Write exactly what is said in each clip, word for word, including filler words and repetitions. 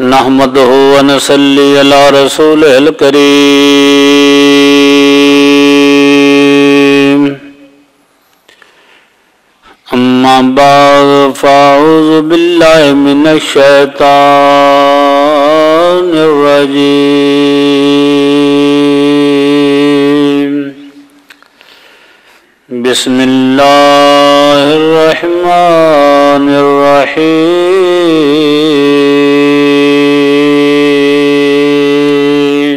نحمده ونصلي على رسوله الكريم أما بعد فأعوذ بالله من الشيطان الرجيم بسم الله الرحمن الرحيم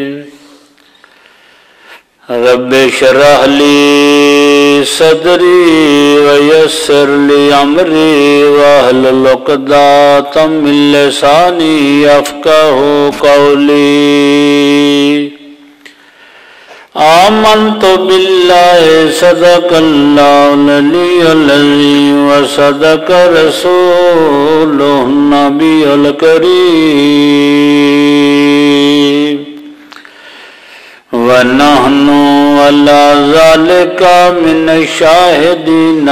رب اشرح لي صدري ويسر لي أمري واحلل عقدة من لساني يفقهوا قولي آمنت بالله صدق الله العلي العظيم وصدق رسوله النبي الكريم ونحن على ذلك من الشاهدين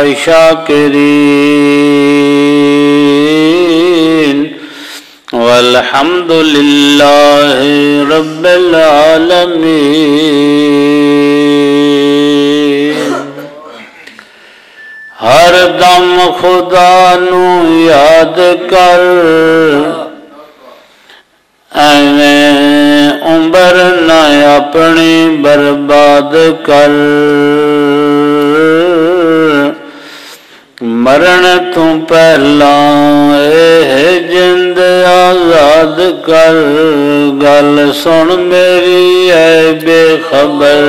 والشاكرين والحمد لله رب العالمين ہر دم خدا نو یاد کر ایویں عمر نہ اپنی برباد کر مرن تو پہلا اے جند آزاد کر گل سن میری اے بے خبر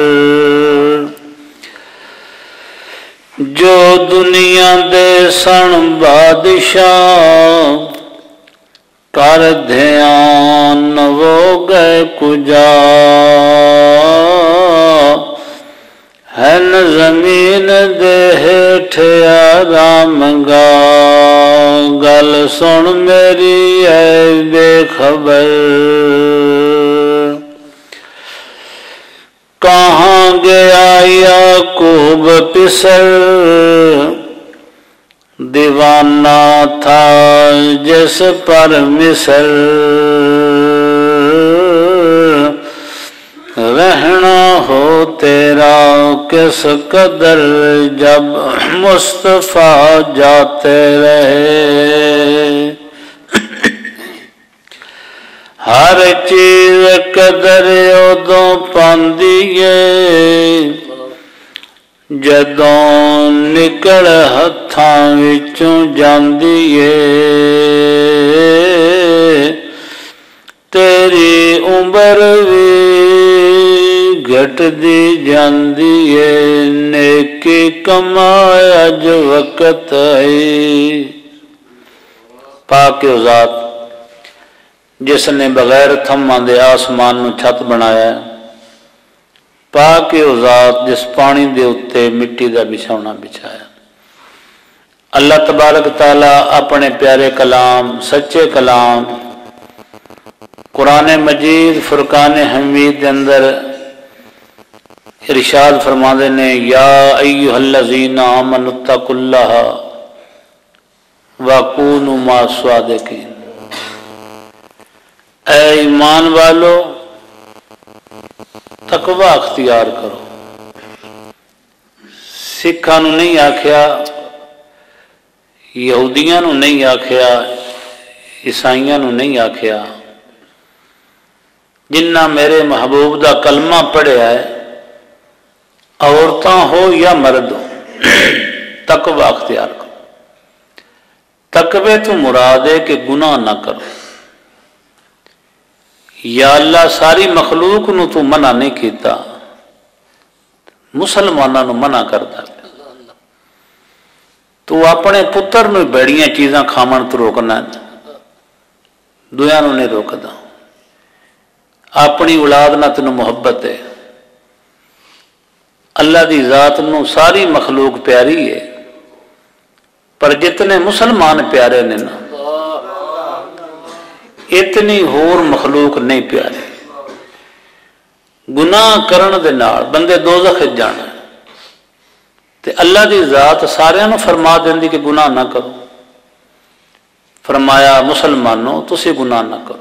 جو دنیا دے سن بادشاہ کر دھیان وہ گئے کجا ہے ن زمین دے ہیٹھ آرام گا گل سن میری اے بے خبر کہاں گیا یعقوب پسر دیوانہ تھا جس پر مصر رہنا ہو تیرا کس قدر جب مصطفیٰ جاتے رہے ہر چیز قدر ادوں پاندیے جدوں نکل ہتھاں وچوں جاندیے تیری عمر بھی گھٹ دی جاندیے نیکی کمایا جو وقت ہے پاک ذات جس نے بغیر تھماں دے آسمان نو چھت بنایا ہے پاک ذات جس پانی دے اتے مٹی دا بچھونا بچھایا اللہ تبارک تعالی اپنے پیارے کلام سچے کلام قرآن مجید فرقان حمید دے اندر ارشاد فرماندے نے یا ایھا الذین آمنوا اتقوا اللہ وکونوا مع الصادقین اے ایمان والو تقوی اختیار کرو سکھاں نو نہیں آکھیا یہودیاں نو نہیں آکھیا عیسائیاں نو نہیں آکھیا جنہ میرے محبوب دا کلمہ پڑھیا ہے عورتاں ہو یا مرد ہو تقوی اختیار کرو تقوی تو مراد ہے کہ گناہ نہ کرو یا اللہ ساری مخلوق نو تو منع نہیں کیتا مسلمانوں نو منع کرتا تو اپنے پتر نو بیڑیاں چیزاں کھامن تو روکنا دویاں نو نہیں روکدا اپنی اولاد نہ تینوں محبت ہے اللہ دی ذات نو ساری مخلوق پیاری ہے پر جتنے مسلمان پیارے نے نا اتنی ہور مخلوق نہیں پیارے گناہ کرن دے نال بندے دوزخ جانا تے اللہ دی ذات سارے نو فرما دیندی کہ گناہ نہ کرو फरमाया मुसलमानों तुसी गुनाह ना करो,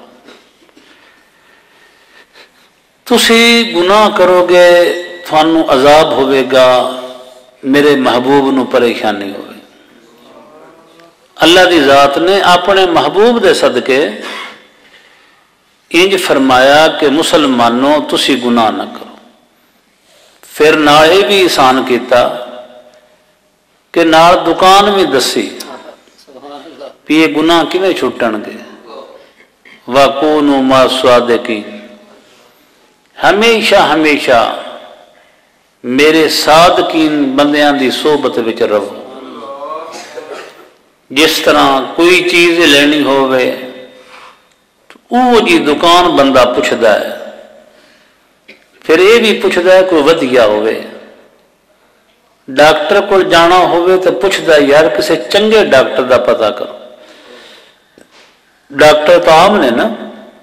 तुसी गुनाह करोगे थानू अजाब होवेगा, मेरे महबूब नू परेशानी होवे। अल्लाह दी जात ने अपने महबूब दे सदके इंज फरमाया कि मुसलमानों तुसी गुनाह ना करो। फिर नाल ये भी एहसान किया कि नाल दुकान भी दसी भी ये गुनाह किवें छुटणगे। वकूनू मा स्वादिकीन, हमेशा हमेशा मेरे सादकीन बंदियां दी सोबत विच रहो। जिस तरह कोई चीज़ लेनी होवे वो जी दुकान बंदा पुछदा है, फिर ये भी पुछदा है कोई वधिया होवे। डॉक्टर को जाना होवे तो पुछदा यार किसी चंगे डॉक्टर का पता करो। डॉक्टर तो आम ने ना,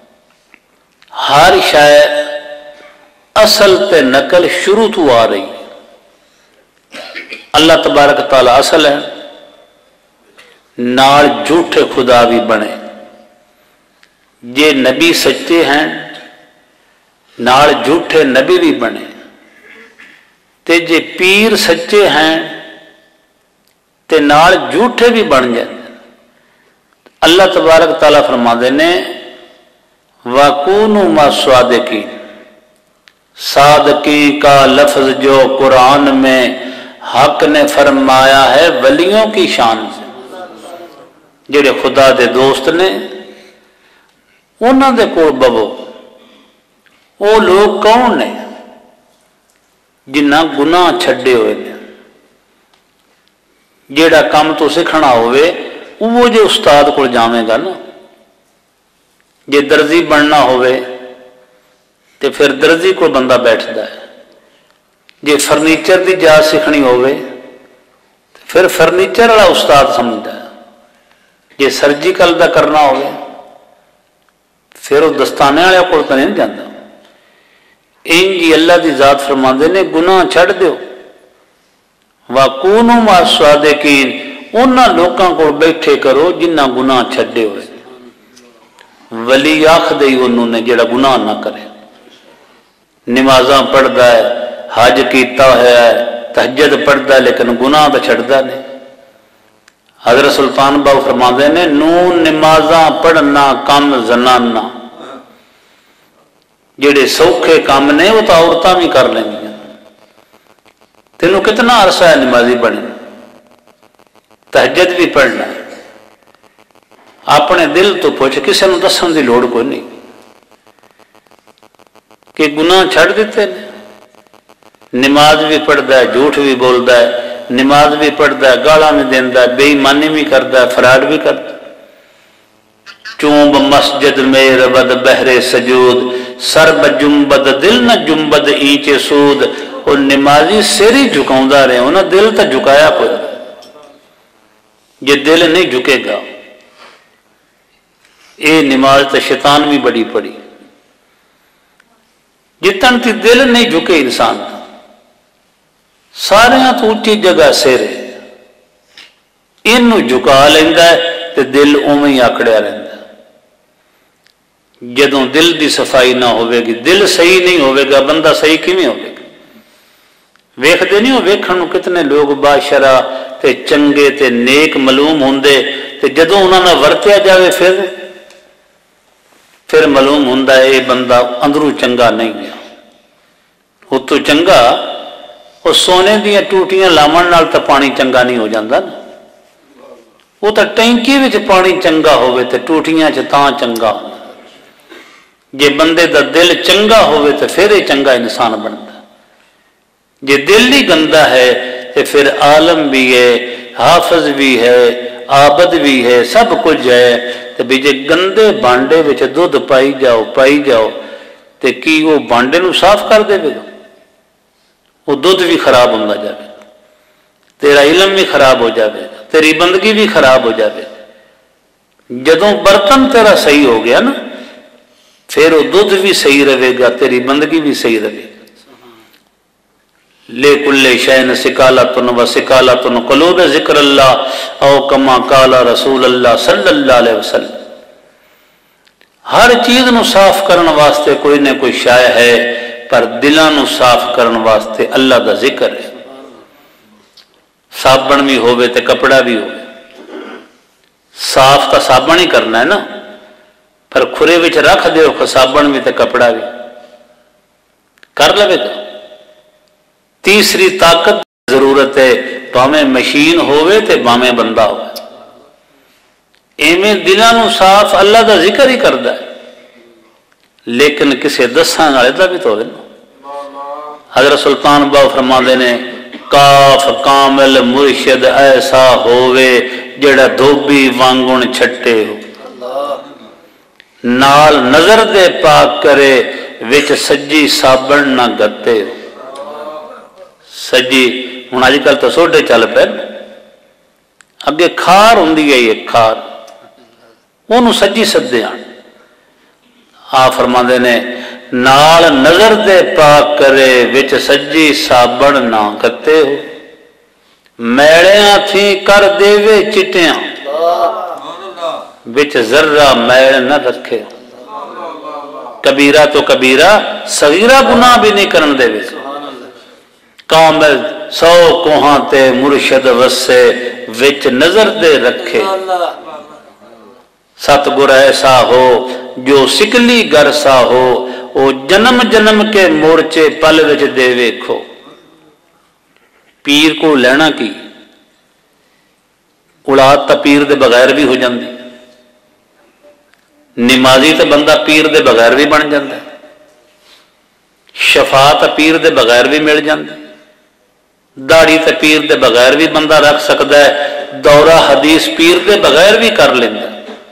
हर शय असल ते नकल शुरू तो आ रही। अल्लाह तबारक ताला असल है, नाल झूठे खुदा भी बने। जे नबी सच्चे हैं नाल झूठे नबी भी बने, ते जे पीर सच्चे हैं ते नाल झूठे भी बन जाते। अल्लाह तबारक ताला फरमाते ने वकूनू मा स्वादिकीन। सादकी का लफ्ज जो कुरान में हक ने फरमाया है वलियों की शान से, जेड़े खुदा दे दोस्त ने उन्होंने कोल बवो। वो लोग कौन ने जिन्ना गुनाह छड्डे हुए ने। जेड़ा काम तो सीखना होवे वो जो उस्ताद को जावेगा ना। जे दर्जी बनना होवे तो फिर दर्जी को बंदा बैठता है। जे फर्नीचर की जाच सीखनी होवे तो फिर फर्नीचर वाला उस्ताद समझता है। जे सर्जिकल का करना होवे फिर वो दस्ताने वाले को तो नहीं जाता। इंज ही अल्लाह की जात फरमाते ने गुनाह छड़ दो। वकूनू मा स्वादिकीन, उन्होंने लोगों को बैठे करो जिन्ना गुनाह छड्डे हुए। वली आखदे ही उन्होंने जेड़ा गुनाह ना करे। नमाजा पढ़ता है, हज किया है, तहज्जुद पढ़ता है, लेकिन गुनाह तो छड्डदा नहीं। हजरत सुल्तान बाबू फरमाते ने नून नमाजा पढ़ना कम जनाना। जेड़े सौखे काम ने वो तो औरतां भी कर लेंगी। तेनों कितना अरसा है नमाजी बने, तहज्जुद भी पढ़ना। अपने दिल तो पुछ, किसी को दसन की लोड़ कोई नहीं कि गुनाह छड़ दिते ने। नमाज भी पढ़ता है, झूठ भी बोलता है, नमाज भी पढ़ता है, गाला भी देता है, बेईमानी भी करता है, फराड भी करता है। चूंब मस्जिद में रबद बहरे सजूद, सर बजुम्बद दिल न जुम्बद ईचे सूद। और नमाजी सिर ही झुकाउंदा रहे, उन्हें दिल तो झुकाया कोई। जे दिल नहीं झुकेगा, ये नमाज तो शैतान भी बड़ी पड़ी। जितन की दिल नहीं झुके इंसान, सारे तो उच्ची जगह सिर है, इनू झुका लेंदा है तो दिल उवें ही आकड़िया रहिंदा। जदों दिल की सफाई ना होवेगी, दिल सही नहीं होवेगा, बंदा सही किवें होवेगा। वेखदे नहीं हो वेखण नूं कितने लोग बाशरा ते चंगे ते नेक मालूम होंदे, ते जदों उन्हां नाल वरतिया जावे फिर फिर मालूम होंदा है ये बंदा अंदरों चंगा नहीं है। उत्तों चंगा वो सोने दीयां टूटियां लावण नाल तां पानी चंगा नहीं हो जाता ना। वो तो टैंकी विच पानी चंगा होवे ते टूटियां च तां चंगा होंदा। जे बंदे दा दिल चंगा होवे तो फिर ये चंगा इंसान बनता। जे दिल ही गंदा है तो फिर आलम भी है, हाफिज भी है, आबद भी है, सब कुछ है। तो भी जे गंदे भांडे विच दुध पाई जाओ पाई जाओ तो की वो भांडे नूं साफ कर देगा? वो दुध भी खराब होंदा जाएगा, तेरा इलम भी खराब हो जाएगा, तेरी बंदगी भी खराब हो जाएगी। जदों बर्तन तेरा सही हो गया ना, फिर वो दुध भी सही रहेगा, तेरी बंदगी भी सही रहेगी। لے کل شین سکالتن و سکالتن قلوب ذکر اللہ او کما قال رسول اللہ صلی اللہ علیہ وسلم. ہر چیز نو صاف کرن واسطے کوئی نہ کوئی شے ہے، پر دلاں نو صاف کرن واسطے اللہ دا ذکر ہے. صابن بھی ہوئے تے کپڑا بھی ہوئے، صاف تا صابن ہی کرنا ہے نا، پر کھرے وچ رکھ دیو صابن بھی تے کپڑا بھی کر لے گا. تیسری طاقت ضرورت ہے، بھاویں مشین ہوئے تے بھاویں بندہ ہوئے. ایویں دلاں نو صاف اللہ دا ذکر ہی کردا ہے، لیکن کسے دسان والے دا بھی تو ہوئے نا. حضرت سلطان باو فرماندے نے کاف کامل مرشد ایسا ہووے جڑا دھوبی وانگن چھٹے ہو، نال نظر دے پاک کرے وچ سجی صابن نہ گتے ہو. سجی ہن اج کل تو سوڈے چل پے، اگے کھار ہوندی ہے، یہ کھار انہوں سجی سدے آن. آپ فرماندے نے نال نظر دے پاک کرے وچ سجی صابن نہ گتے ہو، میڑیاں تھی کر دے وے چٹیاں وچ ذرہ میڑ نہ رکھے. کبیرہ تو کبیرہ صغیرہ گناہ بھی نہیں کرن دے وے. کامل سو کوہاں تے مرشد وسے وچ نظر دے رکھے. ست گر ایسا ہو جو سکلی گر سا ہو، او جنم جنم کے مورچے پل وچ دے ویکھو. پیر کو لینا کی اولاد تا پیر دے بغیر بھی ہو جاندی، نمازی تے بندہ پیر دے بغیر بھی بن جاندہ، شفاعت پیر دے بغیر بھی مل جاندی، داڑھی تے پیر دے بغیر بھی بندہ رکھ سکتا ہے، دورہ حدیث پیر دے بغیر بھی کر لیندہ.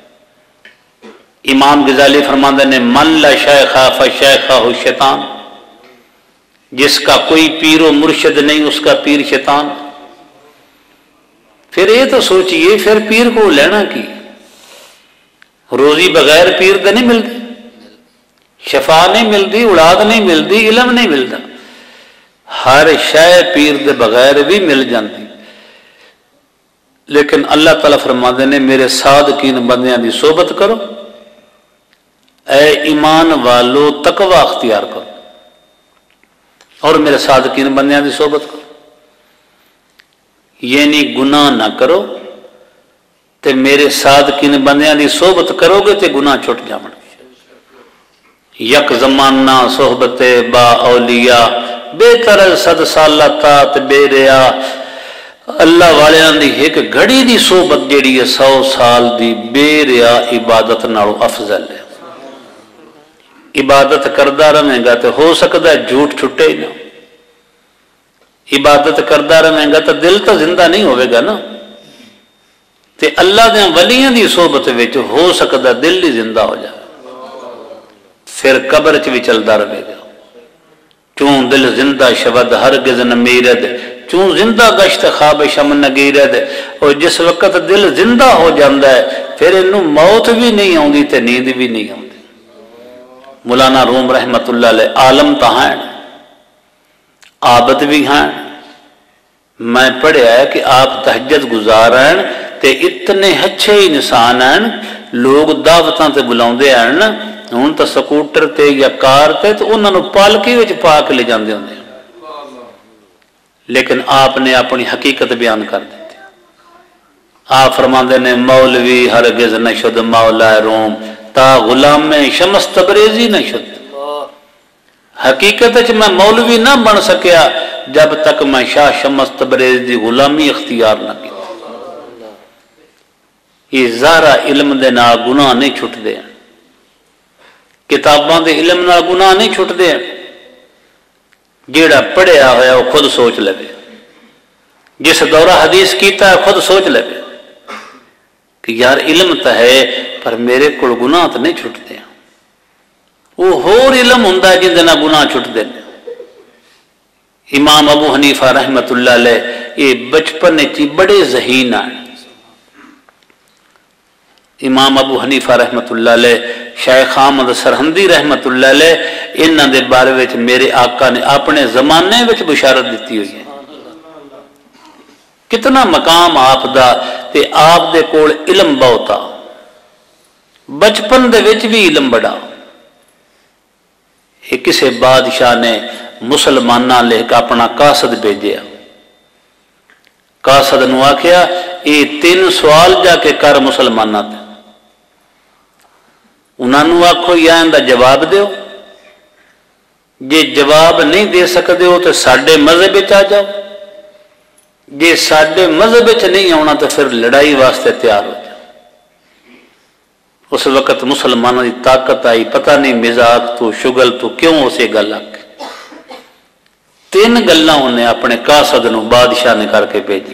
امام غزالی فرماندے نے من لا شیخ فشیخہ شیطان، جس کا کوئی پیر و مرشد نہیں اس کا پیر شیطان. پھر یہ تو سوچئے پھر پیر کو لینا کی، روزی بغیر پیر دے نہیں ملتی، شفا نہیں ملتی، اولاد نہیں ملتی، علم نہیں ملتا. ہر شے پیر دے بغیر بھی مل جاتی. لیکن اللہ تعالیٰ فرماندے نے میرے صادقین بندیاں دی صحبت کرو، اے ایمان والو تقوی اختیار کرو اور میرے صادقین بندیاں دی صحبت کرو. یعنی گناہ نہ کرو تے میرے صادقین بندیاں دی صحبت کرو گے تے گناہ چھٹ جاون. یک زمانہ صحبت با اولیاء بہتر صد سالہ تات بے ریا. اللہ والیاں دی ایک گھڑی دی صحبت جیڑی ہے سو سال دی بے ریا عبادت نالو افضل ہے. عبادت کردہ رہیں گا تو ہو سکتا ہے جھوٹ چھٹے ہی نہ. عبادت کردہ رہیں گا تو دل تو زندہ نہیں ہوئے گا نا. تے اللہ دے ولیاں دی صحبت وچ ہو سکتا ہے دل ہی زندہ ہو جائے، پھر قبر چ بھی چلتا رہے گا. چون دل زندہ شود ہرگز نہ میرد، چون زندہ گشت خواب شم نگیرد. اور جس وقت دل زندہ ہو جاتا ہے پھر انہوں موت بھی نہیں آتی تے نیند بھی نہیں آتی. مولانا روم رحمت اللہ علیہ عالم تو ہیں، عابد بھی ہیں. میں پڑھیا ہے کہ آپ تہجد گزار ہیں تے اتنے اچھے انسان ہیں، لوگ دعوتاں تے بلاؤندے ہیں نا، ہوں تو سکوٹر تے یا کار تے تو انہوں نے پالکی وچ پا کے لے جاندے ہوندے، لیکن آپ نے اپنی حقیقت بیان کر دیتی. آپ فرماندے نے مولوی ہرگز نہ شد مولا روم تا غلام شمس تبریزی نہ شد. حقیقت میں مولوی نہ بن سکیا جب تک میں شاہ شمس تبریز دی غلامی اختیار نہ کی. یہ ظاہرا علم دے نال گناہ نہیں چھٹ دے، کتاباں دے علم نال گناہ نہیں چھٹ دے. جیڑا پڑھیا ہویا وہ خود سوچ لے، جس دورہ حدیث کیتا ہے خود سوچ لے کہ یار علم تو ہے پر میرے کو گناہ تو نہیں چھٹتے. وہ ہور علم ہوں جن دے نال گناہ چھٹتے. امام ابو حنیفہ رحمت اللہ علیہ یہ بچپن چی بڑے ذہین ہیں. इमाम अबू हनीफा रहमतुल्लाह अलैह, शेख अहमद सरहंदी रहमतुल्लाह अलैह, इन्हां दे बारे विच मेरे आका ने अपने जमाने विच बशारत दी हुई है। कितना मकाम आप दा, ते आप दे कोल इलम बहुत आ, बचपन दे विच भी इलम बड़ा। एक किसी बादशाह ने मुसलमाना लेके अपना कासद भेजिया, कासद नूं आखिया ये तीन सवाल जाके कर मुसलमाना ते, उन्होंने आखो या इनका जवाब दो, जे जवाब नहीं दे सकते हो तो साडे मजहब विच आ जाओ, जे साडे मजहब विच नहीं आना तो फिर लड़ाई वास्ते तैयार हो जाओ। उस वक्त मुसलमानों की ताकत आई, पता नहीं मिजाक तू शुगल तू क्यों उसे गल आके तीन गल्लां उन्हें अपने कासद नूं बादशाह ने करके भेजी।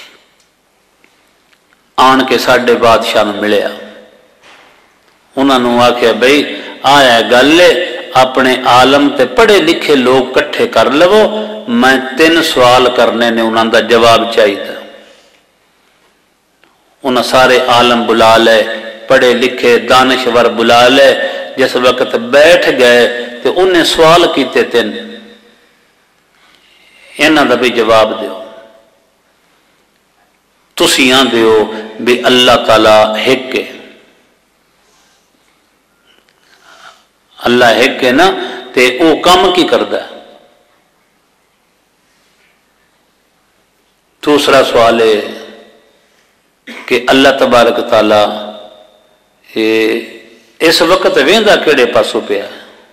आन के साडे बादशाह नूं मिलिया, उन्होंने आख्या बई आया गल अपने आलम ते पढ़े लिखे लोग कट्ठे कर लवो, मैं तीन सवाल करने ने उन्होंने जवाब चाहिए। उन्हें सारे आलम बुला ले, पढ़े लिखे दानश्वर बुला ले। जिस वक्त बैठ गए तो उन्हें सवाल किए तीन, इन्हां दा भी जवाब दो। तुसीं आंदे हो भी अल्लाह ताला हिक है, अल्लाह हिक है ना, ते वो काम की करदा है। दूसरा सवाल है कि अल्लाह तबारक ताला इस वक्त वेंदा केड़े पासों पिया,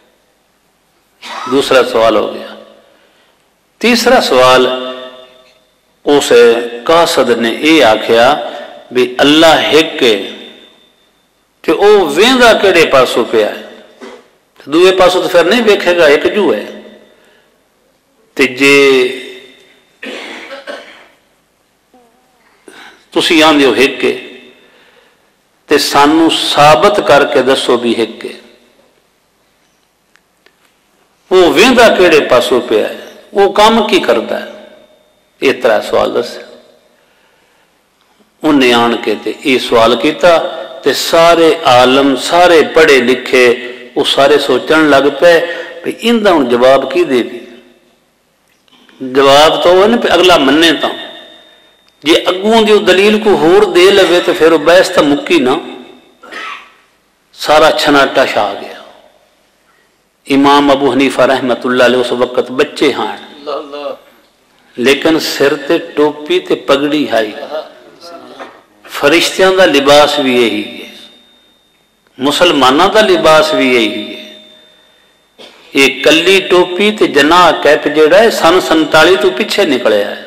दूसरा सवाल हो गया। तीसरा सवाल उस कासद ने यह आख्या भी अल्लाह हिक है ते ओ वेंदा केड़े पासों पिया है, दूए पासों तो फिर नहीं वेखेगा, एक जू है। ते जे तुसीं आंदे हो हिक है ते सानू साबित करके दसो भी हिक है, वो वेंदा केड़े पासों पिया है, वो काम की करता है। ये त्रै सवाल दस उन्हें आन के ते ये सवाल किया, ते सारे आलम सारे पढ़े लिखे वो सारे सोचन लग पे भी इनका हुण जवाब की दे। जवाब तो वह अगला मन्ने तो जे अगों की दलील को होर दे लवे तो फिर बहस तो मुक्की ना, सारा छनाटा छा गया। इमाम अबू हनीफा रहमतुल्लाह अलैह उस वक्त बच्चे हाँ, लेकिन सिर ते टोपी ते पगड़ी हाई, फरिश्तियां का लिबास भी यही है, मुसलमाना का लिबास भी यही है। ये कली टोपी ते जनाह कैप जेड़ा है सन संताली तो पीछे निकलिया है।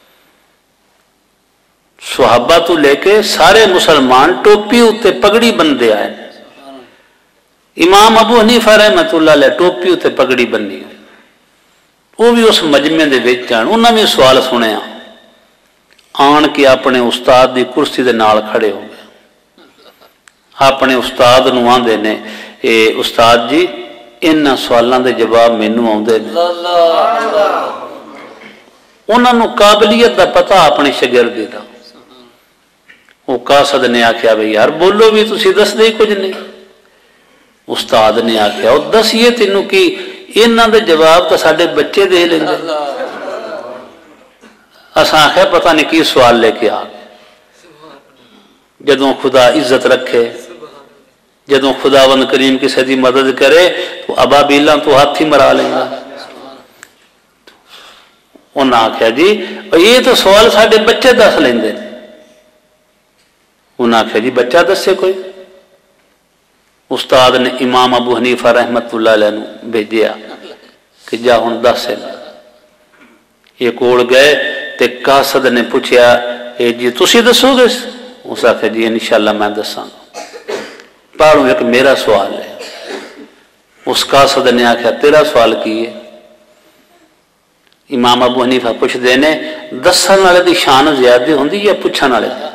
सुहाबा तो लेके सारे मुसलमान टोपी उत्ते पगड़ी बंदे आए। इमाम अबू हनीफा रहमतुल्लाह अलैह टोपी उत्ते पगड़ी बन्नी, वो भी उस मजमे दे विच आन, उन्हें भी सवाल सुनिया, आन के अपने उस्ताद की कुर्सी के नाल खड़े हो गए। अपने उस्ताद नूं आंदे ने ए उस्ताद जी इन्हां सवालों के जवाब मैनू आउंदे ने। उन्होंने काबलियत का पता अपने शागिर्द दा। वो कासद ने आख्या भाई यार बोलो भी तुसीं दसदे ही कुछ नहीं। उस्ताद ने आख्या वो दसीए तेनों कि इन्हां दे जवाब तो साडे बच्चे दे लेंदे। असां आख्या पता नहीं की सवाल लेके आ गए। जदों खुदा इज्जत रखे, जदों खुदावंद करीम किसी की मदद करे तो अबाबीला तो हाथ ही मरा लेंगा। उन्हें आख्या जी ये तो सवाल साडे बच्चे दस लेंदे। उन्हें आख्या जी बच्चा दसे कोई। उस्ताद ने इमाम अबू हनीफा रहमतुल्लाह अलैह नूं भेजिया कि जा हुण दस। ये कोल गए ते कासद ने पूछया ए जी तुसीं दसोगे? उस आख्या जी इंशाअल्लाह मैं दसांगा, पर एक मेरा सवाल है। उस कासद ने आख्या तेरा सवाल की है? इमाम अबू हनीफा पुछदे ने दसन वाले की शान ज्यादा होंदी या पुछण वाले दी?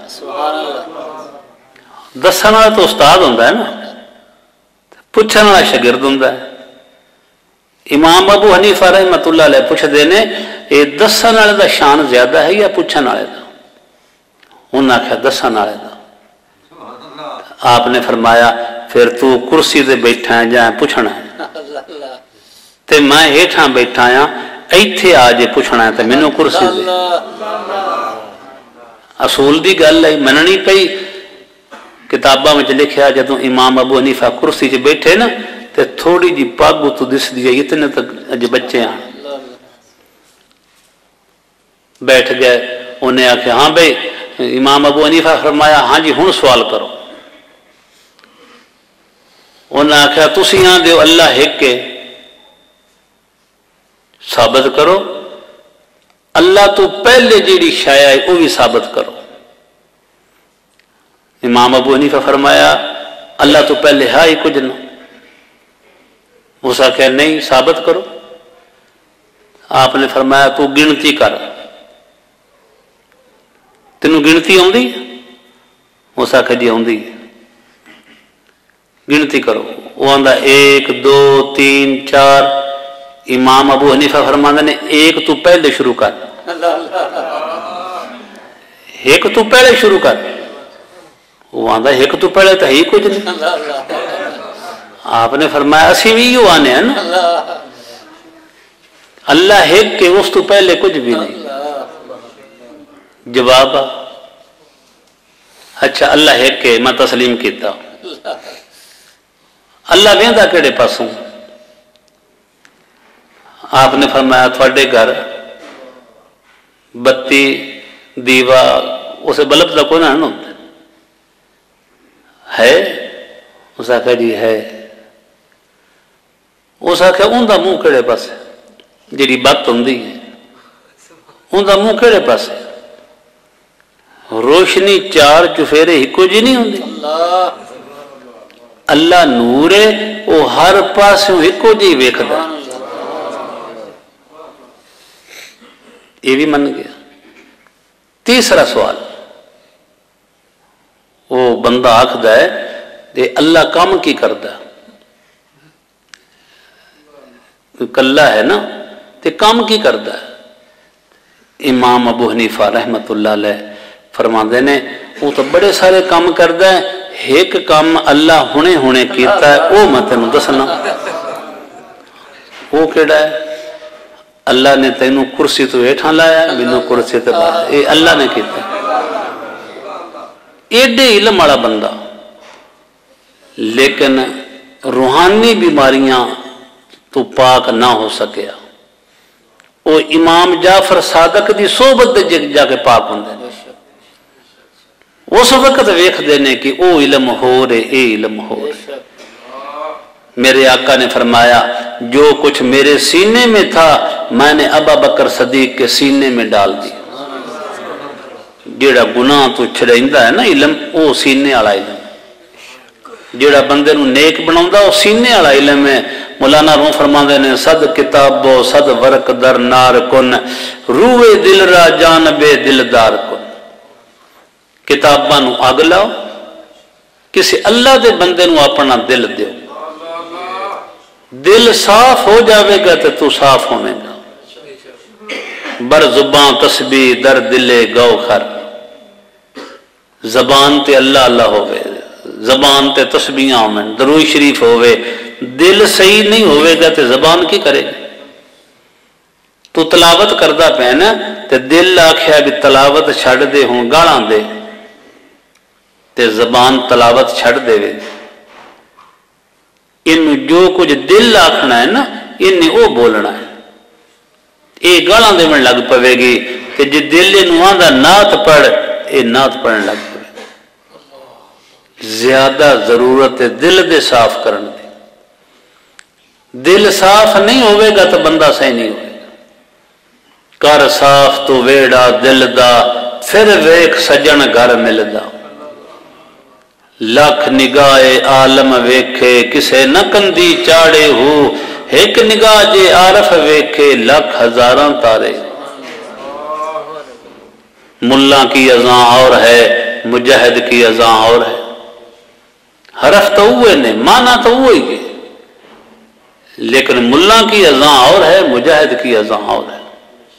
दसन वाला तो उस्ताद होंदा है ना, पुछण वाला शागिर्द होंदा है। इमाम अबू हनीफा रहमतुल्लाह अलैह पुछदे ने ये दसन वाले का शान ज्यादा है या पुछण वाले का? उन्हें आख्या दसन वाले का। آپ نے فرمایا پھر تو کرسی تے بیٹھا ہے جائیں پوچھنا ہے تے میں ہیٹھاں بیٹھا ہاں ایتھے آ جے پوچھنا ہے تے مینوں کرسی دے اصول دی گل ہے مننی پئی کتاباں وچ لکھیا جدوں امام ابو حنیفہ کرسی تے بیٹھے نا تے تھوڑی جی پگ تو دس دی اتنے تک اج بچے ہیں بیٹھ گئے انہیں آخیا ہاں بھائی امام ابو حنیفہ فرمایا ہاں جی ہوں سوال کرو انہیں آخیا تسی ہاں دیو اللہ ایک کے ثابت کرو اللہ تو پہلے جیڑی شایا ہے وہ بھی ثابت کرو امام ابو حنیفہ فرمایا اللہ تو پہلے ہے ہی کچھ نہ اس آخیا نہیں ثابت کرو آپ نے فرمایا تو گنتی کر تینوں گنتی آؤندی اس آخیا جی آؤندی گنتی کرو وہ آندا ایک دو تین چار امام ابو حنیفہ فرماندے نے ایک تو پہلے شروع کر ایک تو پہلے شروع کر وہ آندا ایک تو پہلے تو ہی کچھ نہیں آپ نے فرمایا اسی بھی یوں آنے ہیں نا اللہ ایک کے اس تو پہلے کچھ بھی نہیں جواب اچھا اللہ ایک کے میں تسلیم کیتا اللہ ویندا کہڑے پاسوں آپ نے فرمایا تھوڑے گھر بتی دیوا اسے بلب کا کوئی نہ ہوتا ہے اس آخیا جی ہے اس آخیا انہوں منہ کہڑے پاس جی بت ہوں انہوں منہ کہڑے پاس روشنی چار چفیرے ایکو جی نہیں ہوں اللہ نور ہے وہ ہر پاسوں ایکو جی ویکھدا یہ بھی من گیا تیسرا سوال وہ بندہ آخد ہے کہ اللہ کام کی کرتا کلا ہے نا تے کام کی کرتا ہے امام ابو حنیفہ رحمت اللہ علیہ فرماندے نے وہ تو بڑے سارے کام کرتا ہے ایک کام اللہ ہونے ہونے کیتا ہے وہ میں تینوں دسنا وہ کیڑا ہے اللہ نے تینوں کرسی تو ہیٹھاں لایا مینوں کرسی تے لایا یہ اللہ نے کیتا ایڈے علم والا بندہ لیکن روحانی بیماریاں تو پاک نہ ہو سکیا وہ امام جعفر صادق دی صحبت دے جا کے پاک ہوندے اس وقت ویکھ دینے کہ او علم ہو رہے اے علم ہو رہے میرے آقا نے فرمایا جو کچھ میرے سینے میں تھا میں نے ابا بکر صدیق کے سینے میں ڈال دیا جیڑا گناہ تو چھڑیندا ہے نا علم او سینے والا علم جیڑا بندے نو نیک بناوندا او سینے والا علم ہے مولانا روح فرماندے نے صد کتابو صد ورق در نار کن روئے دل را جانبے دلدار کن کتاباں نو اگ لاؤ کسی اللہ دے بندے نو اپنا دل دیو دل صاف ہو جاوے گا تو تو صاف ہونے گا بر زبان تسبیح در دلے گو خر زبان تے اللہ اللہ ہوئے زبان تے تسبیحاں ہوئے دروئی شریف ہوئے دل صحیح نہیں ہوئے گا تو زبان کی کرے گا تو تلاوت کردہ پہنا تے دل آکھیا بھی تلاوت چھڑ دے ہوں گاڑاں دے تے زبان تلاوت چھڑ دے وے ان جو کچھ دل آکھنا ہے نا انہیں او بولنا ہے اے گاڑاں دے میں لگ پوے گی کہ جی دل انہوں دا نات پڑھ اے نات پڑھنے لگ پوے زیادہ ضرورت ہے دل دے صاف کرن دے دل صاف نہیں ہوئے گا تو بندہ صحیح نہیں ہوئے گا کر صاف تو ویڑا دل دا پھر ویک سجن گھر ملدا لکھ نگاہ عالم ویکھے کسے نہ کندی چاڑے ہو ایک نگاہ جے عارف ویکھے لکھ ہزاراں تارے ملا کی اذان اور ہے مجاہد کی اذان اور ہے حرف تو ہوئے نے مانا تو ہوئے گے لیکن ملا کی اذان اور ہے مجاہد کی اذان اور ہے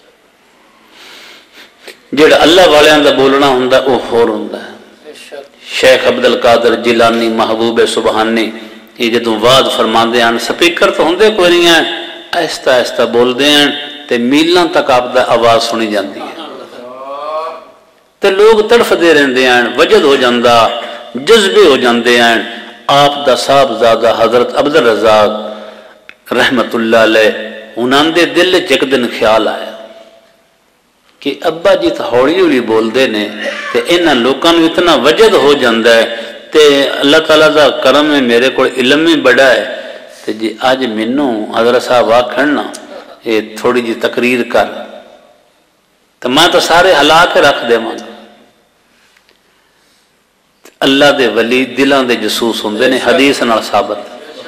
جڑا اللہ والیاں دا بولنا ہوندا او ہور ہوندا ہے شیخ عبد القادر جیلانی محبوب سبحانی یہ جدوں واز فرماندے ہیں سپیکر تو ہوندے کوئی نہیں ہیں آہستہ آہستہ بولدے ہیں تے میلاں تک آپ دا آواز سنی جاندی ہے تے لوگ تڑفدے رہندے ہیں وجد ہو جاندا جذبے ہو جاندے ہیں آپ دا صاحبزادہ حضرت عبد الرزاق رحمت اللہ علیہ انہاں دے دل وچ ایک دن خیال آیا کہ ابا جی تو ہولی ہولی بولدے نے تے انہاں لوکاں نوں اتنا وجد ہو جاندا ہے تے اللہ تعالیٰ دا کرم ہے میرے کو علم بھی بڑا ہے تے جی آج مینوں حضرت صاحب آکھن نا یہ تھوڑی جی تقریر کر تو میں تو سارے ہلا کے رکھ دے ماں اللہ دے ولی دلان دے جسوس ہوندے نے حدیث نال ثابت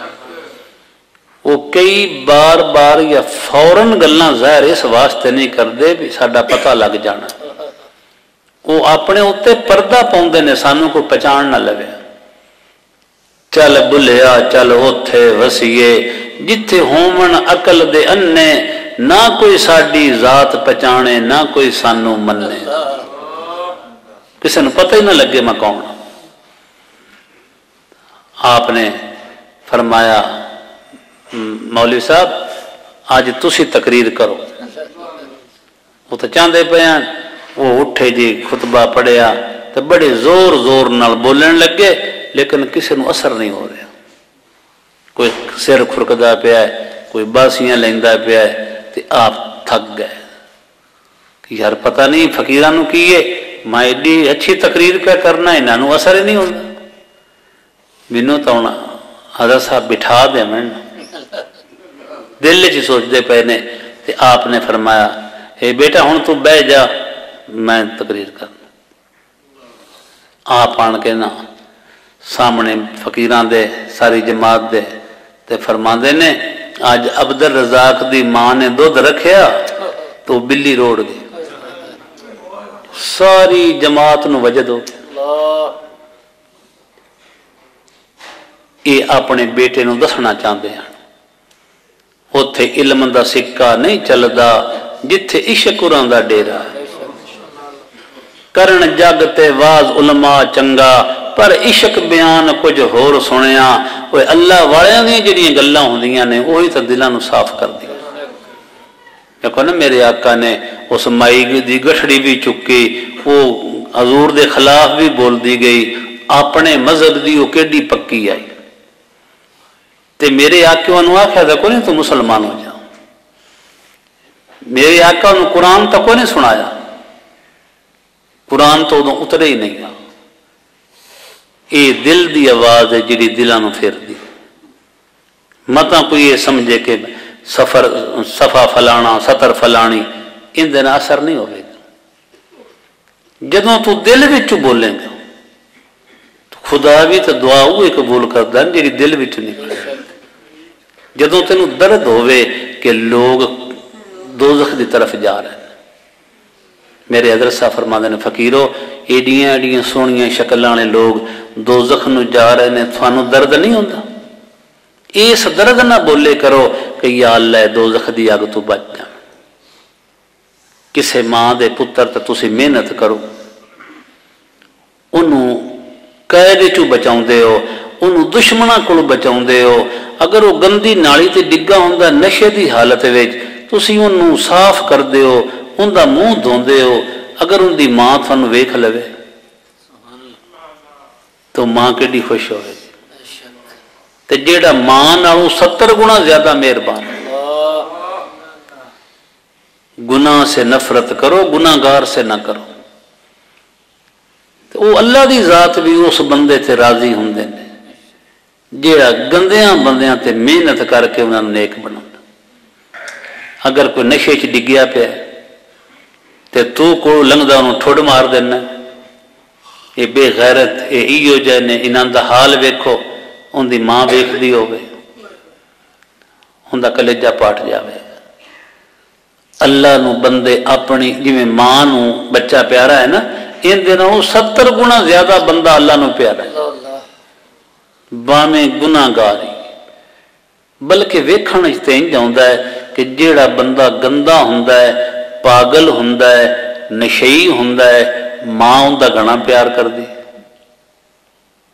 وہ کئی بار بار یا فوراً گلاں ظاہر اس واسطے نہیں کردے بھی ساڈا پتہ لگ جانا وہ اپنے اتنے پردہ پاؤندے نے سانوں کو پہچان نہ لگے چل بلیا چل اوتھے وسیے جتھے ہومن عقل دے انے نہ کوئی ساڈی ذات پہچانے نہ کوئی سانوں مننے کسی نے پتہ ہی نہ لگے میں کون آپ نے فرمایا مولوی صاحب آج تسی تقریر کرو وہ تو چاہتے پہ ہیں وہ اٹھے جی خطبہ پڑھیا تو بڑے زور زور نال بولن لگے لیکن کسی نو اثر نہیں ہو رہا کوئی سر کھرکدا پیا ہے کوئی باسیاں لیندا پیا ہے تے آپ تھک گئے کہ یار پتہ نہیں فقیرانو کیے میں ایڈی اچھی تقریر پہ کرنا انہاں نو اثر ہی نہیں ہوندا مینوں تو ہن حضرت صاحب بٹھا دے میں دل چ سوچتے پے نے تے آپ نے فرمایا اے بیٹا ہن تو بہ جا میں تقریر کرنا آپ آن کے نا سامنے فقیران دے ساری جماعت دے تے فرماندے نے آج عبد الرزاق دی ماں نے دودھ رکھیا تو بلی روڑ گئی ساری جماعت نو وجد ہو یہ اپنے بیٹے نو دسنا چاہتے ہیں اوتھے علم دا سکہ نہیں چلدا جتھے عشق قرآن دا ڈیرا کرن جگ تے واز علماء چنگا پر عشق بیان کچھ ہور سنیا وہ اللہ والیاں دی جڑیاں گلاں ہوندیاں نے وہی تے دلاں نو صاف کر دی دیکھو نا میرے آقا نے اس مائی دی گٹھڑی بھی چکی وہ حضور دے خلاف بھی بول دی گئی اپنے مذہب دی وہ کیڈی پکی آئی تے میرے آقا انہوں آکھیا دیکھو نہیں تو مسلمان ہو جاؤ میرے آقا انہوں قرآن تک نہیں سنایا قرآن تو ادھوں اترے ہی نہیں گا یہ دل دی آواز ہے جڑی دلانو پھیر دی متا کوئی یہ سمجھے کہ سفر صفا فلانا سطر فلانی ان دن اثر نہیں ہوئے گا جدوں تو دل وچوں بولیں گے تو خدا بھی تو دعا ہوئے قبول کردا ہے جڑی دل وچوں نکلے جدوں تینوں درد ہوئے کہ لوگ دوزخ دی طرف جا رہے ہیں میرے حضرت صاحب فرماندے نے فقیرو ایڈیاں ایڈیاں سونیاں شکلاں والے لوگ دوزخ نو جا رہے ہیں تھانوں درد نہیں ہوندا اس درد نہ بولے کرو کہ یا اللہ دوزخ دی اگ تو بچ جا کسے ماں دے پتر تے تسی محنت کرو انہوں قید چوں بچاؤندے ہو انہوں دشمناں کولوں بچاؤندے ہو اگر وہ گندی نالی تے ڈگا ہوندا نشے دی حالت وچ تسی انہوں صاف کردے ہو ان دا منہ دھوندے ہو اگر ان دی ماں تھانوں ویکھ لوے تو ماں کیڈی خوش ہوئے تے جیڑا ماں نالوں ستر گنا زیادہ مہربان گناہ سے نفرت کرو گناہ گار سے نہ کرو تو وہ اللہ دی ذات بھی اس بندے تے راضی ہوندے نے جیڑا گندیاں بندیاں تے محنت کر کے انہاں نیک بناوندا اگر کوئی نشے چ ڈگیا پیا تے تو کو لنگدا انہوں ٹھوڑ مار دینا یہ بے غیرت یہ ایو جے نے انہاں دا حال ویکھو ان دی ماں ویکھ دی ہوئے ان دا کلیجہ پاٹ جاوے اللہ نو بندے اپنی جی میں ماں نو بچہ پیارا ہے نا ان دنوں ستر گنا زیادہ بندہ اللہ نو پیارا ہے باویں گناہ گاری بلکہ ویکھن وچ تے انج ہوندا ہے کہ جیڑا بندہ گندا ہوندا ہے پاگل ہوندا ہے نشئی ہوندا ہے ماں ان دا گھنا پیار کر دی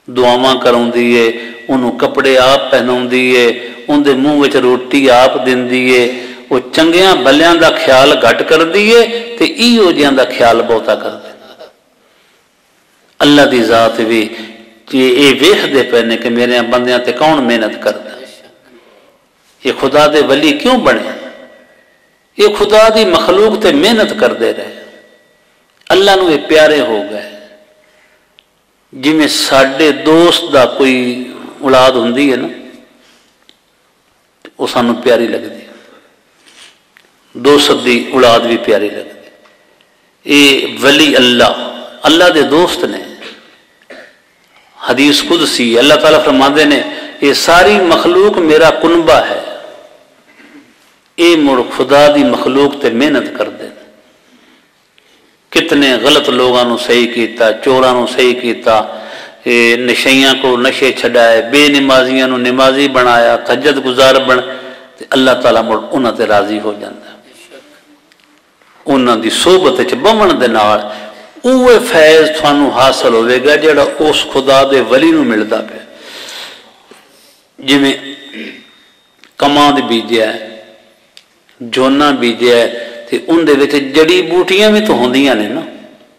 दुआवां कराउंदी है, उन्होंने कपड़े आप पहनाउंदी है, उनके मूँह विच रोटी आप दिंदी है, वो चंगियां भलियां दा ख्याल घट करदी है ते इहो जिहां दा ख्याल बहुता करदी। अल्लाह दी जात भी ये वेखदे पे ने कि मेरे बंदियां ते कौन मेहनत करदा, ये खुदा दे वली क्यों बने, ये खुदा दी मखलूक ते मेहनत करते रहे, अल्लाह नूं ये प्यारे हो गए। जिमें साडे दोस्त दा कोई औलाद हुंदी है ना, वो सानू प्यारी लगती, दोस्त दी औलाद भी प्यारी लगती। ये वली अल्लाह अल्लाह दे दोस्त ने। हदीस कुदसी अल्लाह ताला फरमाते ने, ये सारी मखलूक मेरा कुनबा है, ये मुड़ खुदा दी मखलूक ते मेहनत करते हैं। कितने गलत लोगों को सही किया, चोरों को सही किया, नशइयां को नशे छड़ाए, बेनमाजियां को नमाजी बनाया, तहज्जुद गुजार बन, अल्लाह ताला मुड़ उन्हां ते राजी हो जाता। उन्हां दी सोबत च बहन दे नाल उहे फैज़ थानू हासिल होवेगा जिहड़ा उस खुदा दे वली नूं मिलदा पिया। जिवें कमांद बीजिया, जोना बीजिया, ते उनदे विच जड़ी बूटियां भी तो होंदियां ने ना,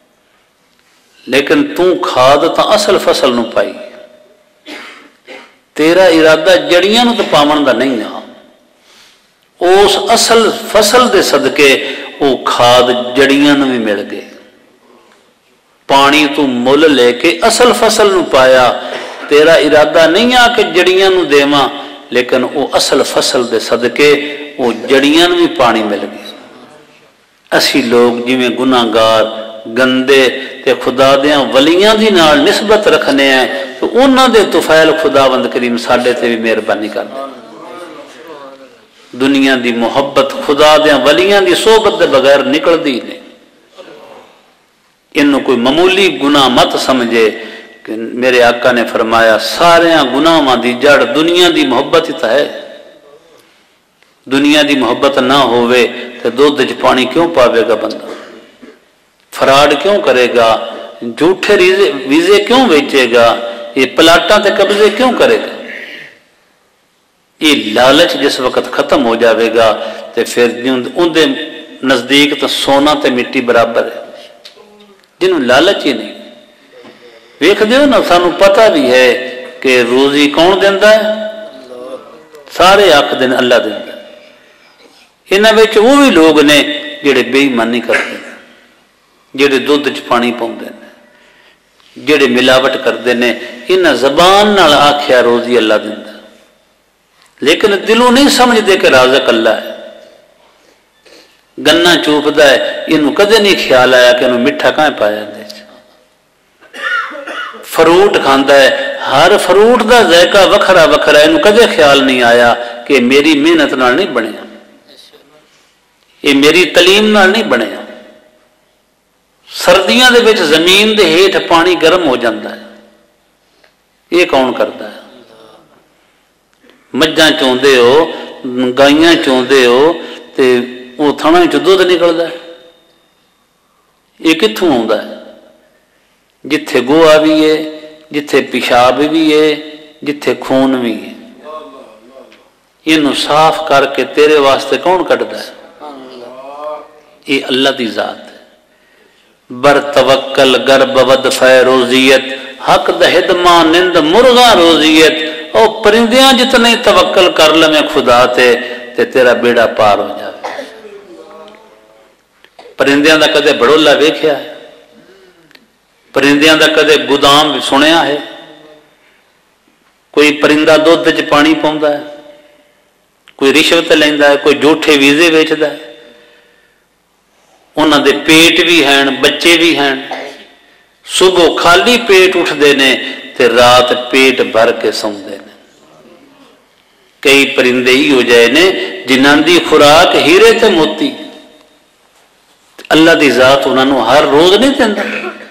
लेकिन तू खाद तो असल फसल नूं पाई, तेरा इरादा जड़ियां नूं तो पावन दा नहीं आ। उस असल फसल दे सदके वो खाद जड़ियां नूं भी मिल गए। पानी तू मुल लेके असल फसल नूं पाया, तेरा इरादा नहीं आ कि जड़ियां नूं देवां, लेकिन वो असल फसल दे सदके वो जड़ियां नूं भी पानी मिल गया। असी लोग जिवें गुनाहगार गंदे ते खुदा दियां वलियां दी नाल निस्बत रखने हैं, तो उन्हां दे तुफैल खुदावंद करीम साडे ते भी मेहरबानी करदे। दुनिया दी मुहब्बत खुदा दियां वलियां दी सोहबत दे बगैर निकलदी नहीं। इन्हू कोई मामूली गुनाह मत समझे कि मेरे आका ने फरमाया सारे गुनाहां दी जड़ दुनिया दी मुहब्बत ही तो है। दुनिया दी मुहब्बत ना होवे तो दुध च पानी क्यों पावेगा बंदा, फराड क्यों करेगा, झूठे वीजे क्यों बेचेगा, ये प्लाटा ते कब्जे क्यों करेगा। ये लालच जिस वक्त खत्म हो जाएगा तो फिर उनके नजदीक तो सोना ते मिट्टी बराबर है। जिन्हों लालच ही नहीं, वेखदे हो ना, सानू पता भी है कि रोजी कौन देंदा है, सारे आखदे ने अल्लाह देंदा। इन्हां विच वो भी लोग ने जिहड़े बेईमानी करते हैं, जिहड़े दुध च पानी पाउंदे ने, जिहड़े मिलावट करते हैं। इन्हां जबान नाल आख्या रोजी अल्लाह देंदा, लेकिन दिलों नहीं समझते कि राज़िक अल्लाह है। गन्ना चूपदा है, इनू कदे नहीं ख्याल आया कि इनू मिठा कहाँ पाया। फरूट खांदा है, हर फरूट का जायका वखरा वखरा, इनू कदे ख्याल नहीं आया कि मेरी मेहनत नाल नहीं बनिया, ये मेरी तलीम नाल नहीं बनिया। सर्दियों दे विच जमीन दे हेठ पानी गर्म हो जाता है, ये कौन करता है। मज्जां चोंदे हो, गाइयां चोंदे हो, ते वो थणा चो दुध निकलता है, ये कित्थों आउंदा है। जिथे गोहा भी है, जिथे पेशाब भी है, जिथे खून भी है, इनू साफ करके तेरे वास्ते कौन कटदा है। ये अल्लाह की जात है। बर तवक्कल गर्ब वद फैरोजियत हक दहिदमा निंद मुर्गा रोजियत। और परिंदियां जितने तवक्कल कर लवे खुदा ते, ते तेरा बेड़ा पार हो जाए। परिंदियां दा कदे बड़ोला वेख्या है, परिंदियां दा कदे गुदाम सुनिया है। कोई परिंदा दुध च पानी पाउंदा है, कोई रिश्वत लैंदा है, कोई झूठे वीजे बेचदा है। उन्हां दे पेट भी हैं, बच्चे भी हैं। सुबह खाली पेट उठते ने ते रात पेट भर के सौंदे ने। कई परिंदे ही हो जाए ने जिन्हां दी खुराक हीरे ते मोती। अल्लाह की जात उन्होंने हर रोज नहीं देता।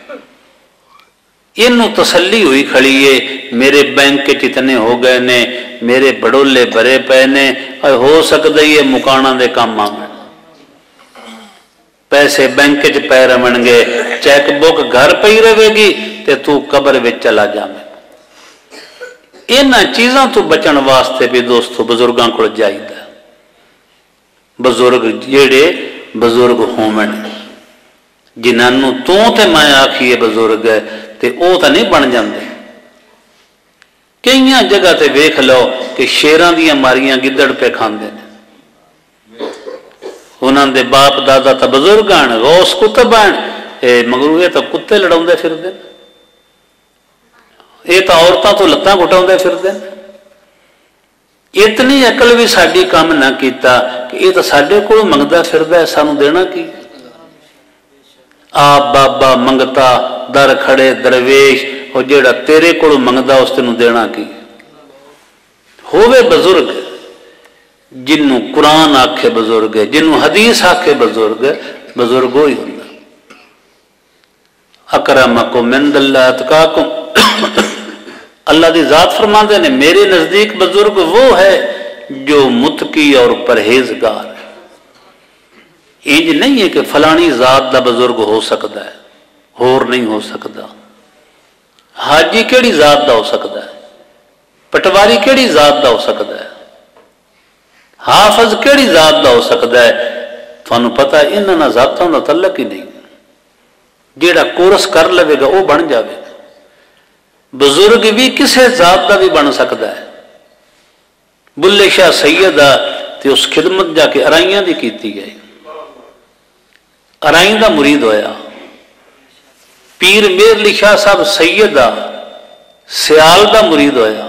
इनू तसल्ली हुई खड़ी है, मेरे बैंक इतने हो गए ने, मेरे बड़ोले भरे पे ने, हो सकता ही है मुकाणा दे काम आवे। पैसे बैंक च पै रवणगे, चैक बुक घर पई रहेगी, ते तू कबर में चला जावे। इन्हां चीज़ों तो बचन वास्ते भी दोस्तों बजुर्गों को जाइदा। बजुर्ग जेड़े बजुर्ग होवन, जिन्होंने तू तो मैं आखिए बजुर्ग है, तो वह तो नहीं बन जाते। कई जगह ते वेख लो कि शेरां दियां मारियां गिद्दड़ पे खांदे ने। उन्होंने दे बाप दादा तो बजुर्ग हैं, गौस कुतब हैं, मगर ये तो कुत्ते लड़ाउंदे फिरदे ने, ये तो औरतों तो लत्तां घुटाउंदे फिरदे ने। इतनी अकल भी साडी काम ना कीता कि ये तो साडे कोल मंगदा फिरदा है, सानू देना की। आप बाबा मंगता दर खड़े दरवेश, और जेड़ा तेरे कोल मंगदा उस तेनू देना की। होवे बजुर्ग, जिन्नू कुरान आखे बजुर्ग है, जिन्नू हदीस आखे बजुर्ग है, बजुर्ग ही हुंदा। अकरमकुम इंदल्लाह अतकाकुम, अल्लाह दी जात फरमाते ने मेरे नजदीक बुजुर्ग वो है जो मुत्की और परहेजगार है। इंज नहीं है कि फलानी जात दा बुजुर्ग हो सकता है, होर नहीं हो सकता। हाजी केड़ी जात दा हो सकता है, पटवारी केड़ी जात दा हो सकता है, हाफज केड़ी जात दा हो सकता है। तुहानू पता है इन्हां जातां दा तल्लक ही नहीं। जेड़ा कोर्स कर लवेगा वो बन जाएगा। बुजुर्ग भी किसी जात का भी बन सकता है। बुल्ले शाह सैयद आ ते उस खिदमत जाके अराइयां दी कीती गई, अराई का मुरीद होया। पीर मेहरली शाह साहब सैयद आ सियाल का मुरीद होया।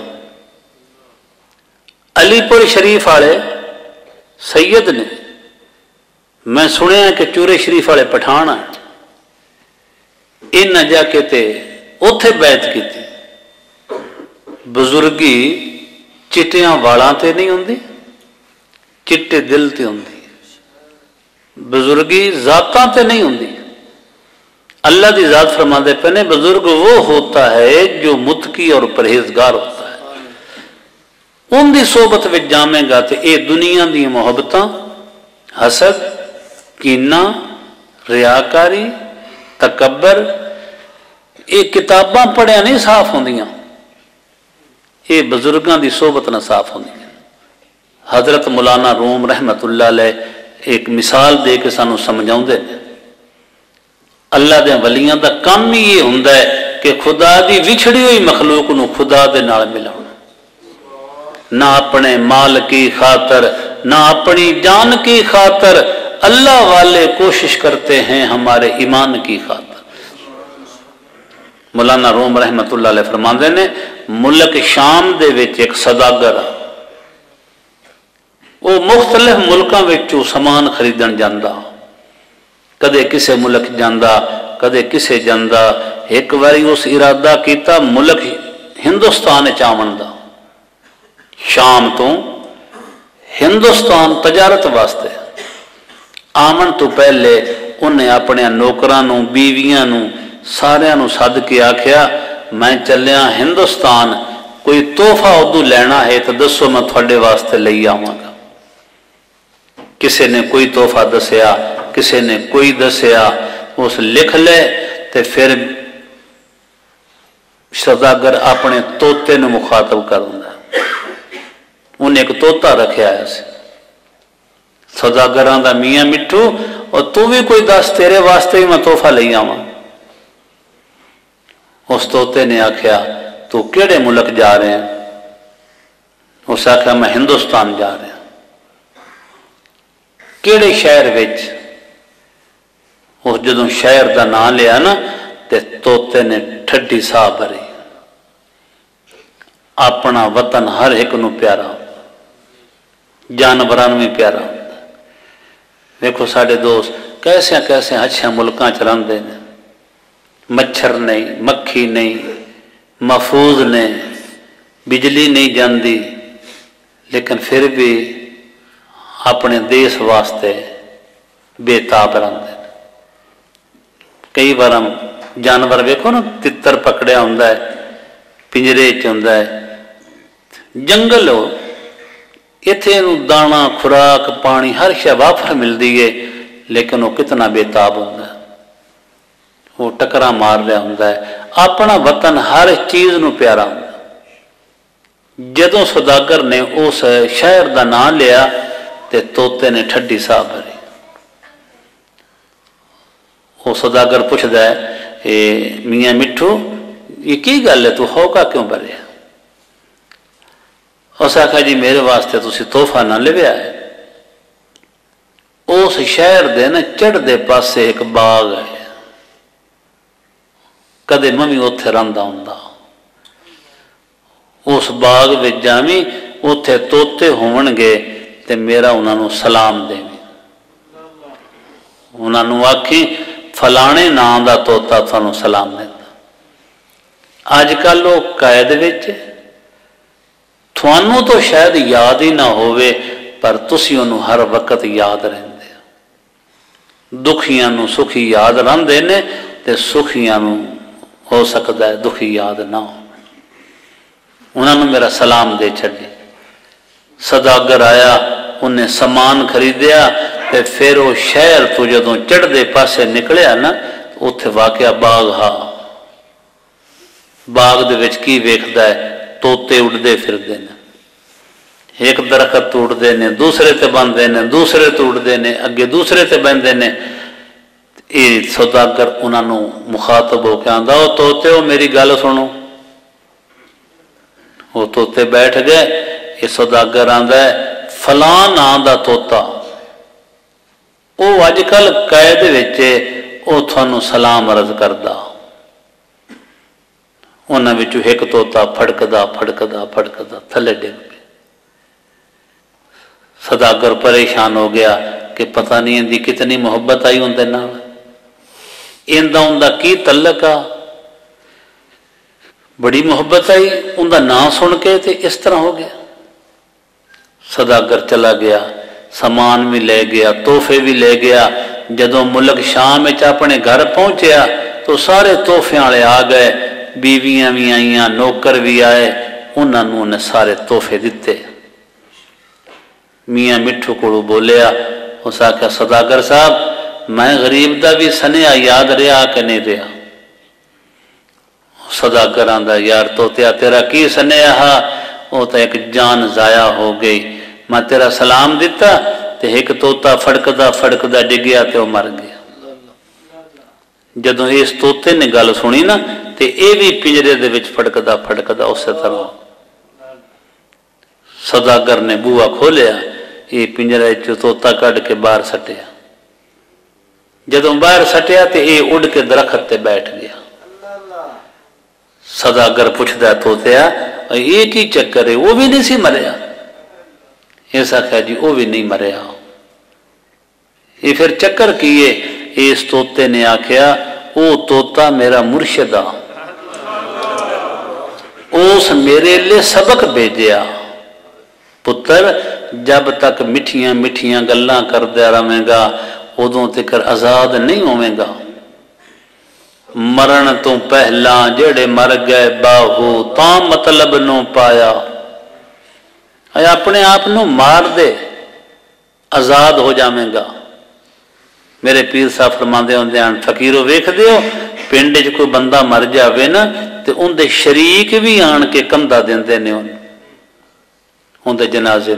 अलीपुर शरीफ वाले सैयद ने, मैं सुनिया कि चूरे शरीफ वाले पठान है, इन जाके ते उथे बैत की। बुजुर्गी चिट्टियां वालां ते नहीं होंदी, चिट्टे दिल ते होंदी। बुजुर्गी जातां ते नहीं होंदी। अल्लाह की जात फरमाते पे ने बुजुर्ग वो होता है जो मुत्की और परहेजगार होता है। उनकी सोबत में जामेगा तो ये दुनिया दी मुहब्बतां, हसद, कीना, रियाकारी, तकबर, ये किताबां पढ़िया नहीं साफ होंदियां, ये बुजुर्गों की सोबत ना साफ होंदी। हजरत मौलाना रूम रहमतुल्लाह अलैह एक मिसाल दे के सानू समझाउंदे ने। अल्लाह दे वलियां दा काम ही ये हुंदा है कि खुदा दी विछड़ी हुई मखलूक नू खुदा दे नाल मिलाउणा। ना अपने माल की खातर, ना अपनी जान की खातर, अल्लाह वाले कोशिश करते हैं हमारे ईमान की खातर। मौलाना रूम रहमतुल्लाह अलैह फरमाते ने मुल्क शाम दे विच एक सदागर आ, वो मुख्तलिफ मुल्कों विचों समान खरीदन जांदा, कदे किसे मुल्क जांदा, कदे किसे जांदा। एक बारी उस इरादा किया मुल्क हिंदुस्तान च आवन दा, शाम तो हिंदुस्तान तजारत वास्ते आवन तो पहले उन्हें अपने नौकरां नूं, बीवियां नूं, सारियां नूं सद के आख्या मैं चलिया हिंदुस्तान, कोई तोहफा उदू लेना है तो दसो मैं थोड़े वास्ते लई आवांगा। किसी ने कोई तोहफा दसिया, किसी ने कोई दसिया, उस लिख ले ते फिर सदागर अपने तोते नूं मुखातब करदा। उन्हें एक तोता रखा है, सदागरां दा मियां मिठू, और तू भी कोई दस तेरे वास्ते ही मैं तोहफा लई आवां। उस तोते ने आख्या तू केड़े मुल्क जा रहे हैं? उस आख्या मैं हिंदुस्तान जा रहा। केड़े शहर विच? उस जदों शहर का नाम लिया ना ते तोते ने ठड्डी साह भरी। अपना वतन हर एक नूं प्यारा, जानवरां नूं भी प्यारा होंदा। देखो साडे दोस्त कैसे कैसे अच्छे मुल्कां च रहिंदे ने, मच्छर नहीं, मक्खी नहीं, महफूज ने, बिजली नहीं जाती, लेकिन फिर भी अपने देश वास्ते बेताब रहते। कई बार जानवर वेखो ना, तितर पकड़िया होंदा है, पिंजरे च होंदा है, जंगल हो, इत्थे दाना खुराक पानी हर शय वाफर मिलती है, लेकिन वो कितना बेताब होंदा है। वो टकरा मार रहा होंदा है। अपना वतन हर चीज़ नूं प्यारा होंदा। जदों सौदागर ने उस शहर का नाम लिया तो तोते ने ठड्डी साह भरी। वो सौदागर पूछता है, ए मियाँ मिठू, ये की गल है, तू होका क्यों भरिया? उस आखा जी मेरे वास्ते तुसी तोहफा ना लिया है। उस शहर दे न चढ़दे पासे एक बाग है, कदे मम्मी उत्थे रहिंदा हुंदा। उस बाग विच जावी, उत्थे तोते होवणगे ते मेरा उन्होंने सलाम देवी। उन्होंने आखी फलाने नाम का तोता थानू सलाम देता। अजकल वो कैद विच, थानू तो शायद याद ही ना होवे, पर तुसी उन्होंने हर वक्त याद रहिंदे। दुखियां नू सुखी याद रहिंदे ने ते सुखियां नू हो सकता है दुखी याद ना हो। उन्होंने मेरा सलाम दे छड़ी। सौदागर आया, उन्हें समान खरीदया ते फिर वो शहर तो जदों चढ़दे पासे निकलिया ना, उत्थे वाकया बाग हा। बाग दे विच की वेखदा है, तोते उड़दे फिरदे ने। एक दरखत उड़दे ने, दूसरे ते बंदे ने, दूसरे ते उड़दे ने, अगे दूसरे ते बंदे ने। ये सौदागर उन्होंने मुखातब होकर आंदा, ओ तोते मेरी गल सुनो। वो तोते बैठ गए। ये सौदागर आंदा है, फलां नाम का तोता वो अजकल कैद विच वो थानू सलाम अर्ज करदा। उन्हां विचों एक तोता फड़कदा फड़कदा फड़कदा थले डिग पे। सौदागर परेशान हो गया कि पता नहीं इनकी कितनी मुहब्बत आई उनके नाल, इनका उनका की तल्लक आ। बड़ी मुहब्बत आई, उनका नाम सुन के ते इस तरह हो गया। सौदागर चला गया, समान भी ले गया, तोहफे भी ले गया। जदों मुल्क शाम में अपने घर पहुंचया तो सारे तोहफे वाले आ गए, बीवियां भी आईयां, नौकर भी आए, उन्होंने उन्हें सारे तोहफे दिते। मियाँ मिठू को बोलिया, उस आख्या सौदागर साहब मैं गरीब का भी सनेहा याद रहा कि नहीं रहा? सौदागर आंदा, यार तोतिया तेरा की सनेहा, वो तो एक जान जाया हो गई। मैं तेरा सलाम दिता ते एक तोता फड़कदा फड़कदा डिगया ते वो मर गया। जदों इस तोते ने गल सुनी ना, ते ये भी पिंजरे दे विच फड़कदा फड़कदा उस तरह। सौदागर ने बूहा खोलिया, ये पिंजरे चो तोता कढ़ के बाहर सटिया। जदों बाहर सटिया तो ये उड़ के दरखत ते बैठ गया। सौदागर पुछदा तोतिया, ये की चक्कर है, वो भी नहीं सी मरिया? इस आख्या जी वो भी नहीं मरिया। ये फिर चक्कर की है? इस तोते ने आख्या, वो तोता मेरा मुर्शिद आ, उस मेरे लिए सबक भेजिया। पुत्र जब तक मिठियां मिठियां गल्लां करदा रहेगा उदों तक आजाद नहीं होवेगा। मरण तो पहला जेड़े मर गए बाहू ता मतलब नो पाया। अपने आप नू मार दे, आजाद हो जावेगा। मेरे पीर साहब फरमाते होंदे हैं, फकीरो वेख दियो पिंड च कोई बंदा मर जावे ना तो उनके शरीक भी आन के कंधा देंदे ने उनके जनाजे।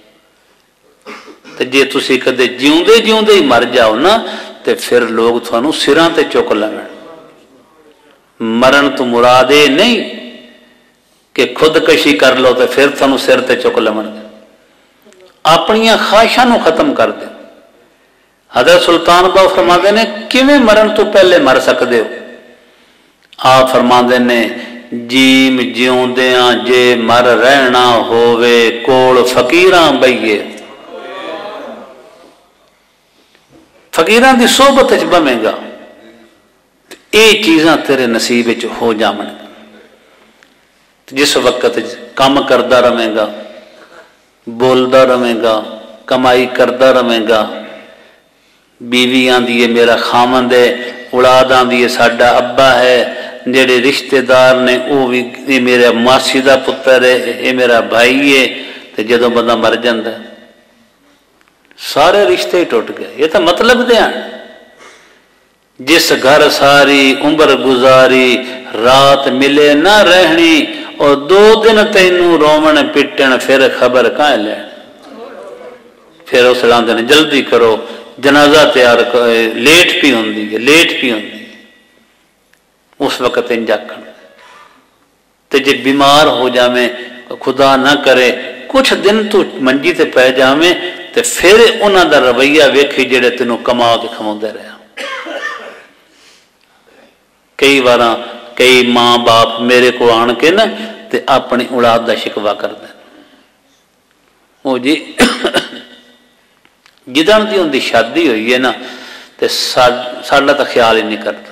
तो जे तुसी कदे जिउंदे जिउंदे ही मर जाओ ना तो फिर लोग थानू सिरां ते चुक लैण। मरण तो मुराद ये नहीं कि खुदकशी कर लो तो फिर थानू सिर ते चुक लवणगे। अपनियां ख्वाहिशां नू खत्म कर दे। हज़रत सुल्तान बाहू फरमाते ने, किवें मरण तो पहले मर सकते हो? आप फरमाते ने, जीम जिउंदियां जे मर रहना होवे कोल फकीरां बईए। फकीरां दी सोहबत च बवेगा, ये चीज़ां तेरे नसीब च हो जावन। जिस वक्त काम करता रहेगा, बोलता रहेगा, कमाई करता रहेगा, बीवी आंदी है मेरा खामंद है, औलाद आंदी है साडा अब्बा है, जेड़े रिश्तेदार ने वो भी ये मेरा मासी का पुत्र है, ये मेरा भाई है। तो जदों बंदा मर जाता सारे रिश्ते ही टुट गए। ये तो मतलब ध्यान जिस घर सारी उम्र गुजारी रात मिले ना रहनी, और दो दिन तैनू रोमन पिटन फिर खबर कहाँ लैन। फिर उस लाते ने जल्दी करो जनाजा तैयार कर, लेट भी होंगी है लेट भी होंगी उस वक्त इंज आखण। ते जे बीमार हो जावे, खुदा ना करे कुछ दिन तू मंजी ते पै जावे, ते फिर उन्हां दा रवैया वेखी जेड़े तेनों कमा के खवाउंदे रहे। कई बार कई मां बाप मेरे को आन के ना ते अपनी औलाद का शिकवा करते, वो जी जिदन की उनकी शादी हुई है ना, तो साडा तो ख्याल ही नहीं करता।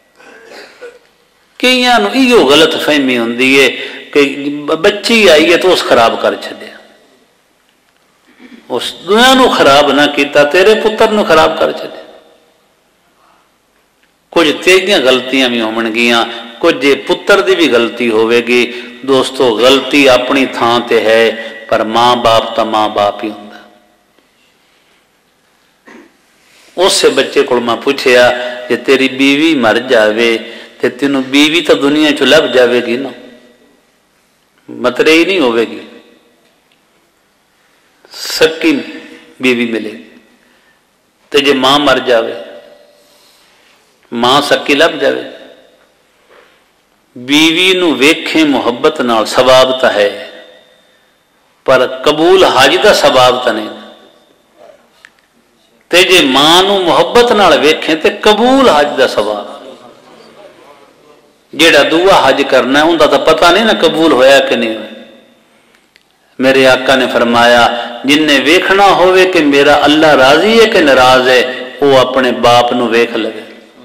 कईयां नूं इहो गलत फहमी होंदी है कि बच्ची आई है तो उस खराब कर छड्या, उस दुनिया नूं खराब ना किया, तेरे पुत्र नूं खराब कर छड्या। कुछ तेरियां गलतियां भी होवणगियां, कुछ जे पुत्र की भी गलती होवेगी। दोस्तों गलती अपनी थां ते है, पर मां बाप तो मां बाप ही होंदा। उस बच्चे को मैं पूछया जे तेरी बीवी मर जावे ते तेनों बीवी तो दुनिया चो लभ जाएगी ना, मतरे ही नहीं होवेगी, सक्की बीवी मिलेगी। ते जे मां मर जावे, मां सक्की लभ जावे। बीवी नूं वेखे मुहब्बत नाल सवाब तो है, पर कबूल हज का सवाब तो नहीं। ते जे मां नूं मुहब्बत नाल वेखे ते कबूल हज का सवाब। जेड़ा दूआ हज करना है उनका तो पता नहीं ना कबूल होया कि नहीं होया। मेरे आका ने फरमाया जिन्हें वेखना होवे कि मेरा अल्लाह राजी है कि नाराज है, वो अपने बाप नूं वेख लवे।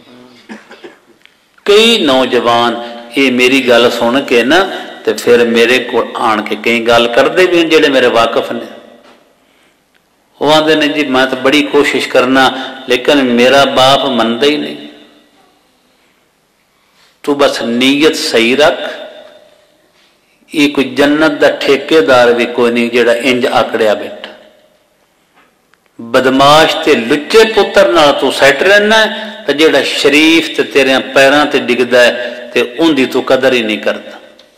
कई नौजवान ये मेरी गल सुन के ना ते फिर मेरे को आन के कई गल करते भी जेडे मेरे वाकफ ने, वो आते ने जी मैं तो बड़ी कोशिश करना लेकिन मेरा बाप मनता ही नहीं। तू बस नीयत सही रख, ये कोई जन्नत का ठेकेदार भी कोई नहीं जेड़ा इंज आकड़िया बैठा। बदमाश ते लुच्चे पुत्र नाल तू सैट रहना है, तो जेड़ा शरीफ ते तेरे पैरों ते डिगदा है ते उनकी तू कदर ही नहीं करता।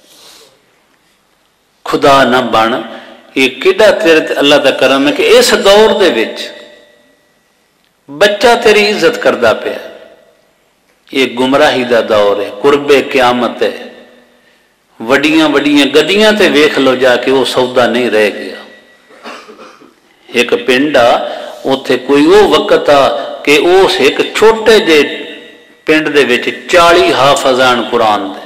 खुदा ना बन, ये किड़ा तेरे ते अल्लाह का करम है कि इस दौर दे विच बच्चा तेरी इज्जत करता पिया। ये गुमराही का दौर है, कुर्बे क्यामत है। वड्डियां वड्डियां गड्डियां ते वेख लो जाके, वो सौदा नहीं रह गया। एक पिंड आ, उत्थे कोई वो वक्त आ कि उस एक छोटे जे पिंड दे विच चाली हाफजान कुरान दे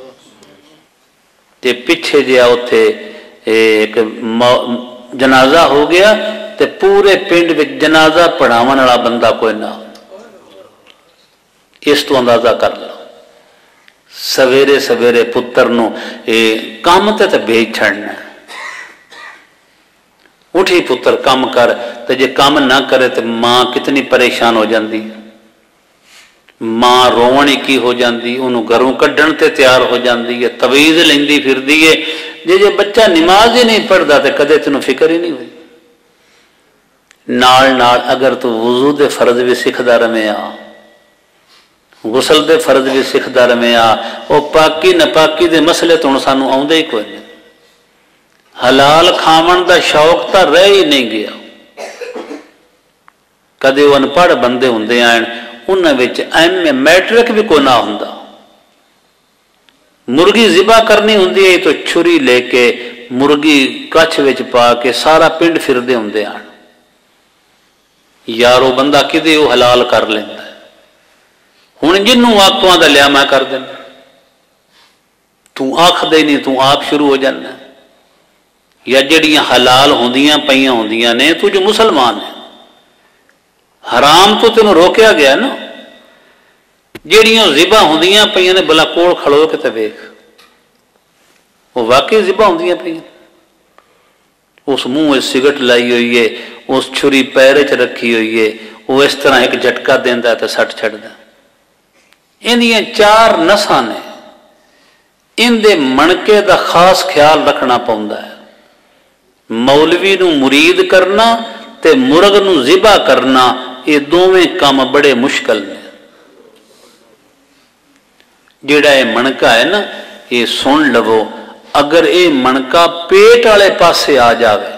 ते पिछे जिहा उत्थे एक जनाजा हो गया, ते पूरे पिंड विच जनाजा पढ़ावन वाला बंदा कोई ना। इस तो अंदाजा कर लो। सवेरे सवेरे पुत्र नूं काम ते भेज छड़ना, उठी पुत्र काम कर, तो जे काम ना करे तो मां कितनी परेशान हो जाती। मां रोवण ही की हो जाती, उन्होंने घरों कढ़ण ते तैयार हो जाती है, तवीज लेंदी फिरदी है। जे जे बच्चा नमाज ही नहीं पढ़ता तो कदे तेन फिक्र ही नहीं हुई। नाल नाल अगर तू वजू दे फर्ज भी सिखदा रहे आ, गुसल दे फर्ज भी सिखदा रहे आ, वो पाकी नपाकी दे मसले तो सानू आउंदे ही कोई नहीं। हलाल खावन का शौक तो रह ही नहीं गया। कदे वो अनपढ़ बंदे होंदे आन, उन्हां एम ए मैट्रिक भी कोई ना हुंदा। मुर्गी जिबा करनी होंदी है तो छुरी लेके मुर्गी कच्छ विच पा के सारा पिंड फिरदे होंदे आन। यार वो बंदा किदे वो हलाल कर लेंदा। हुण जिन्नू आखों दा लिया मैं कर देना, तू आखदे नहीं, तू आप शुरू हो जाना। या जड़ियां हलाल होंदियां पईयां होंदियां ने, तू जो मुसलमान है, हराम तो तेन रोकया गया ना। जड़ियां जिबा होंदियां पईयां ने, भला कोल खड़ो के ते वेख, वो वाकई जिबा होंदियां पईयां। उस मुंह सिगरट लाई हुई है, उस छुरी पैर च रखी हुई है, वो इस तरह एक झटका देंदा ते सट छड्डदा। इन्दियां चार नसां ने, इनदे मणके का खास ख्याल रखना पौंदा है। मौलवी नूं मुरीद करना ते मुर्ग नूं जिबा करना, ये दोवें काम बड़े मुश्किल ने। ਜਿਹੜਾ ਇਹ ਮਣਕਾ ਹੈ ਨਾ, ਇਹ ਸੁਣ ਲਵੋ, ਅਗਰ ਇਹ ਮਣਕਾ ਪੇਟ ਵਾਲੇ ਪਾਸੇ ਆ ਜਾਵੇ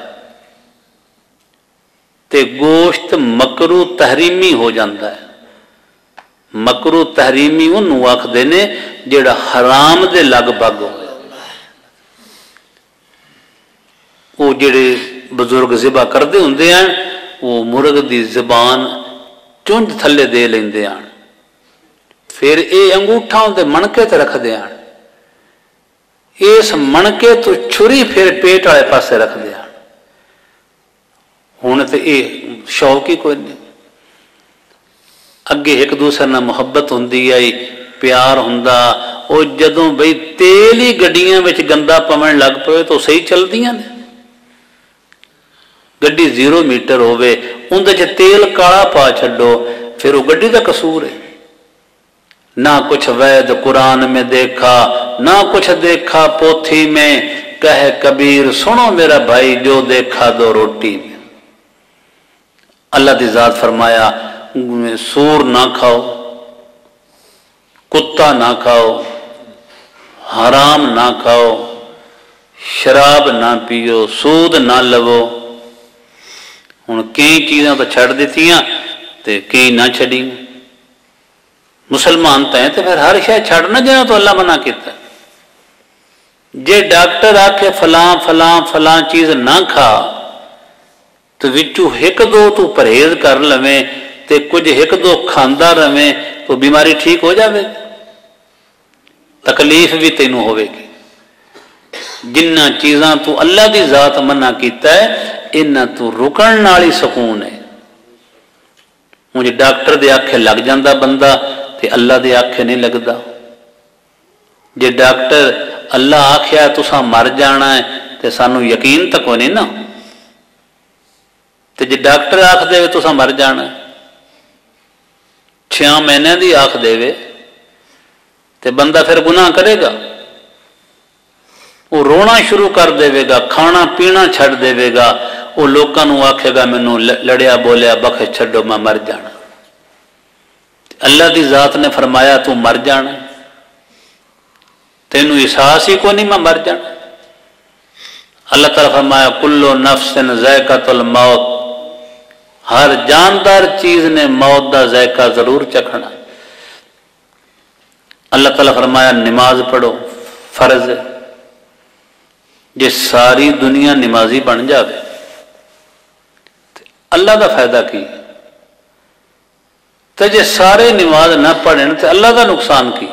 ਤੇ ਗੋਸ਼ਤ ਮਕਰੂ ਤਹਰੀਮੀ ਹੋ ਜਾਂਦਾ ਹੈ। ਮਕਰੂ ਤਹਰੀਮੀ ਉਹਨੂੰ ਆਖਦੇ ਨੇ ਜਿਹੜਾ ਹਰਾਮ ਦੇ ਲਗਭਗ ਹੋਵੇ। ਉਹ ਜਿਹੜੇ ਬਜ਼ੁਰਗ ਜ਼ਿਬਾ ਕਰਦੇ ਹੁੰਦੇ ਹਨ, ਉਹ ਮੁਰਗ ਦੀ ਜ਼ਬਾਨ ਚੁੰਝ ਥੱਲੇ ਦੇ ਲੈਂਦੇ ਹਨ, ਫਿਰ ਇਹ ਅੰਗੂਠਾ ਉਹਦੇ ਮਣਕੇ ਤੇ ਰੱਖਦੇ ਹਨ, ਇਸ ਮਣਕੇ ਤੋਂ ਛੁਰੀ ਫਿਰ ਪੇਟ ਵਾਲੇ ਪਾਸੇ ਰੱਖਦੇ ਹਨ। ਹੁਣ ਤੇ ਇਹ ਸ਼ੌਕ ਹੀ ਕੋਈ ਨਹੀਂ। ਅੱਗੇ ਇੱਕ ਦੂਸਰੇ ਨਾਲ ਮੁਹੱਬਤ ਹੁੰਦੀ ਆਈ, ਪਿਆਰ ਹੁੰਦਾ। ਉਹ ਜਦੋਂ ਬਈ ਤੇਲ ਹੀ ਗੱਡੀਆਂ ਵਿੱਚ ਗੰਦਾ ਪਵਣ ਲੱਗ ਪਵੇ ਤਾਂ ਸਹੀ ਚੱਲਦੀਆਂ ਨੇ। ਗੱਡੀ ਜ਼ੀਰੋ ਮੀਟਰ ਹੋਵੇ, ਉਹਦੇ 'ਚ ਤੇਲ ਕਾਲਾ ਪਾ ਛੱਡੋ, ਫਿਰ ਉਹ ਗੱਡੀ ਦਾ ਕਸੂਰ ਹੈ। ना कुछ वैद कुरान में देखा, ना कुछ देखा पोथी में, कहे कबीर सुनो मेरा भाई जो देखा दो रोटी में। अल्लाह दी जात फरमाया सूर ना खाओ, कुत्ता ना खाओ, हराम ना खाओ, शराब ना पियो, सूद ना लवो। हुण कई चीज़ां तो छड़ दित्तियां ते कई ना छड़ी। मुसलमान तो है तो फिर हर शय छड़ना जिन्होंने तो अल्लाह मना किया। जे डॉक्टर आखे फलां फलां फलां चीज ना खा तो विचू एक दो तू परहेज कर लवें ते कुछ एक दो खांदा रवें तो बीमारी ठीक हो जाएगी, तकलीफ भी तेनू होवेगी। जिन्ना चीज़ां तू अल्लाह दी जात मना किया है, इन्ना तू रुकण नाल ही सकून है। मुझे डॉक्टर दे आखे लग जाता बंदा ते अल्लाह दे आखे नहीं लगता। जे डॉक्टर अल्लाह आख्या तुसा मर जाना है तो सानू यकीन तो कोई नहीं ना। ते जे डॉक्टर आख दे तुसा मर जाना, छह महीने की आख देवे ते बंदा फिर गुनाह करेगा, वो रोना शुरू कर देवेगा, खाना पीना छड़ देवेगा, वो लोगों को आखेगा मैनू लड़िया बोलिया बखे छड्डो मैं मर जाना। अल्लाह की जात ने फरमाया तू मर जाना, तेनू एहसास ही कोई नहीं मैं मर जाना। अल्लाह ताला फरमाया कुल्लो नफ्सिन ज़ायक़तुल मौत, हर जानदार चीज ने मौत का जायका जरूर चखना। अल्लाह ताला फरमाया नमाज पढ़ो फर्ज है। जे सारी दुनिया नमाजी बन जाए तो अल्लाह का फायदा की, तो जे सारे नमाज ना पढ़न तो अल्लाह का नुकसान की।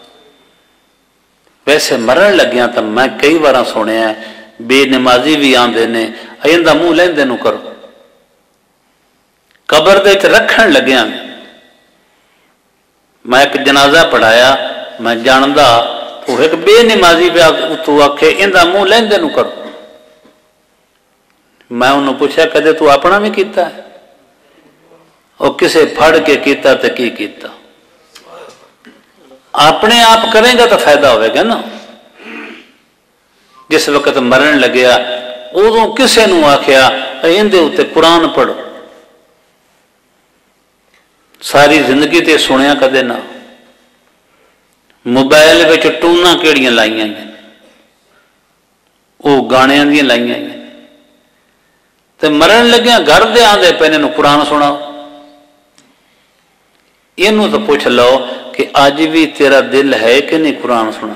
वैसे मरण लग्या तो मैं कई बार सुनिया बेनमाजी भी आते ने इनका मुंह लेंदे नू करो। कबर दे रखन लग्या मैं एक जनाजा पढ़ाया, मैं जानदा तो एक बेनमाजी पे तू आखे इनका मुंह लेंदे नू करो। मैं उन्होंने पूछा कदे तू अपना भी किया है? और किसे फड़ के किया तो की किया? अपने आप करेगा तो फायदा होगा ना। जिस वक्त मरण लग्या उदों किसे नू आख्या इहदे उत्ते कुरान पढ़ो, सारी जिंदगी ते सुनिया कदे ना। मोबाइल विच टूना केड़ियां लाइयां हैं, वो गाणियां दी लाइयां हैं, ते मरण लग्या घर दे आंदे पे इन्हूं कुरान सुनाओ। इनू तो पूछ लो कि अज भी तेरा दिल है कि नहीं कुरान सुना?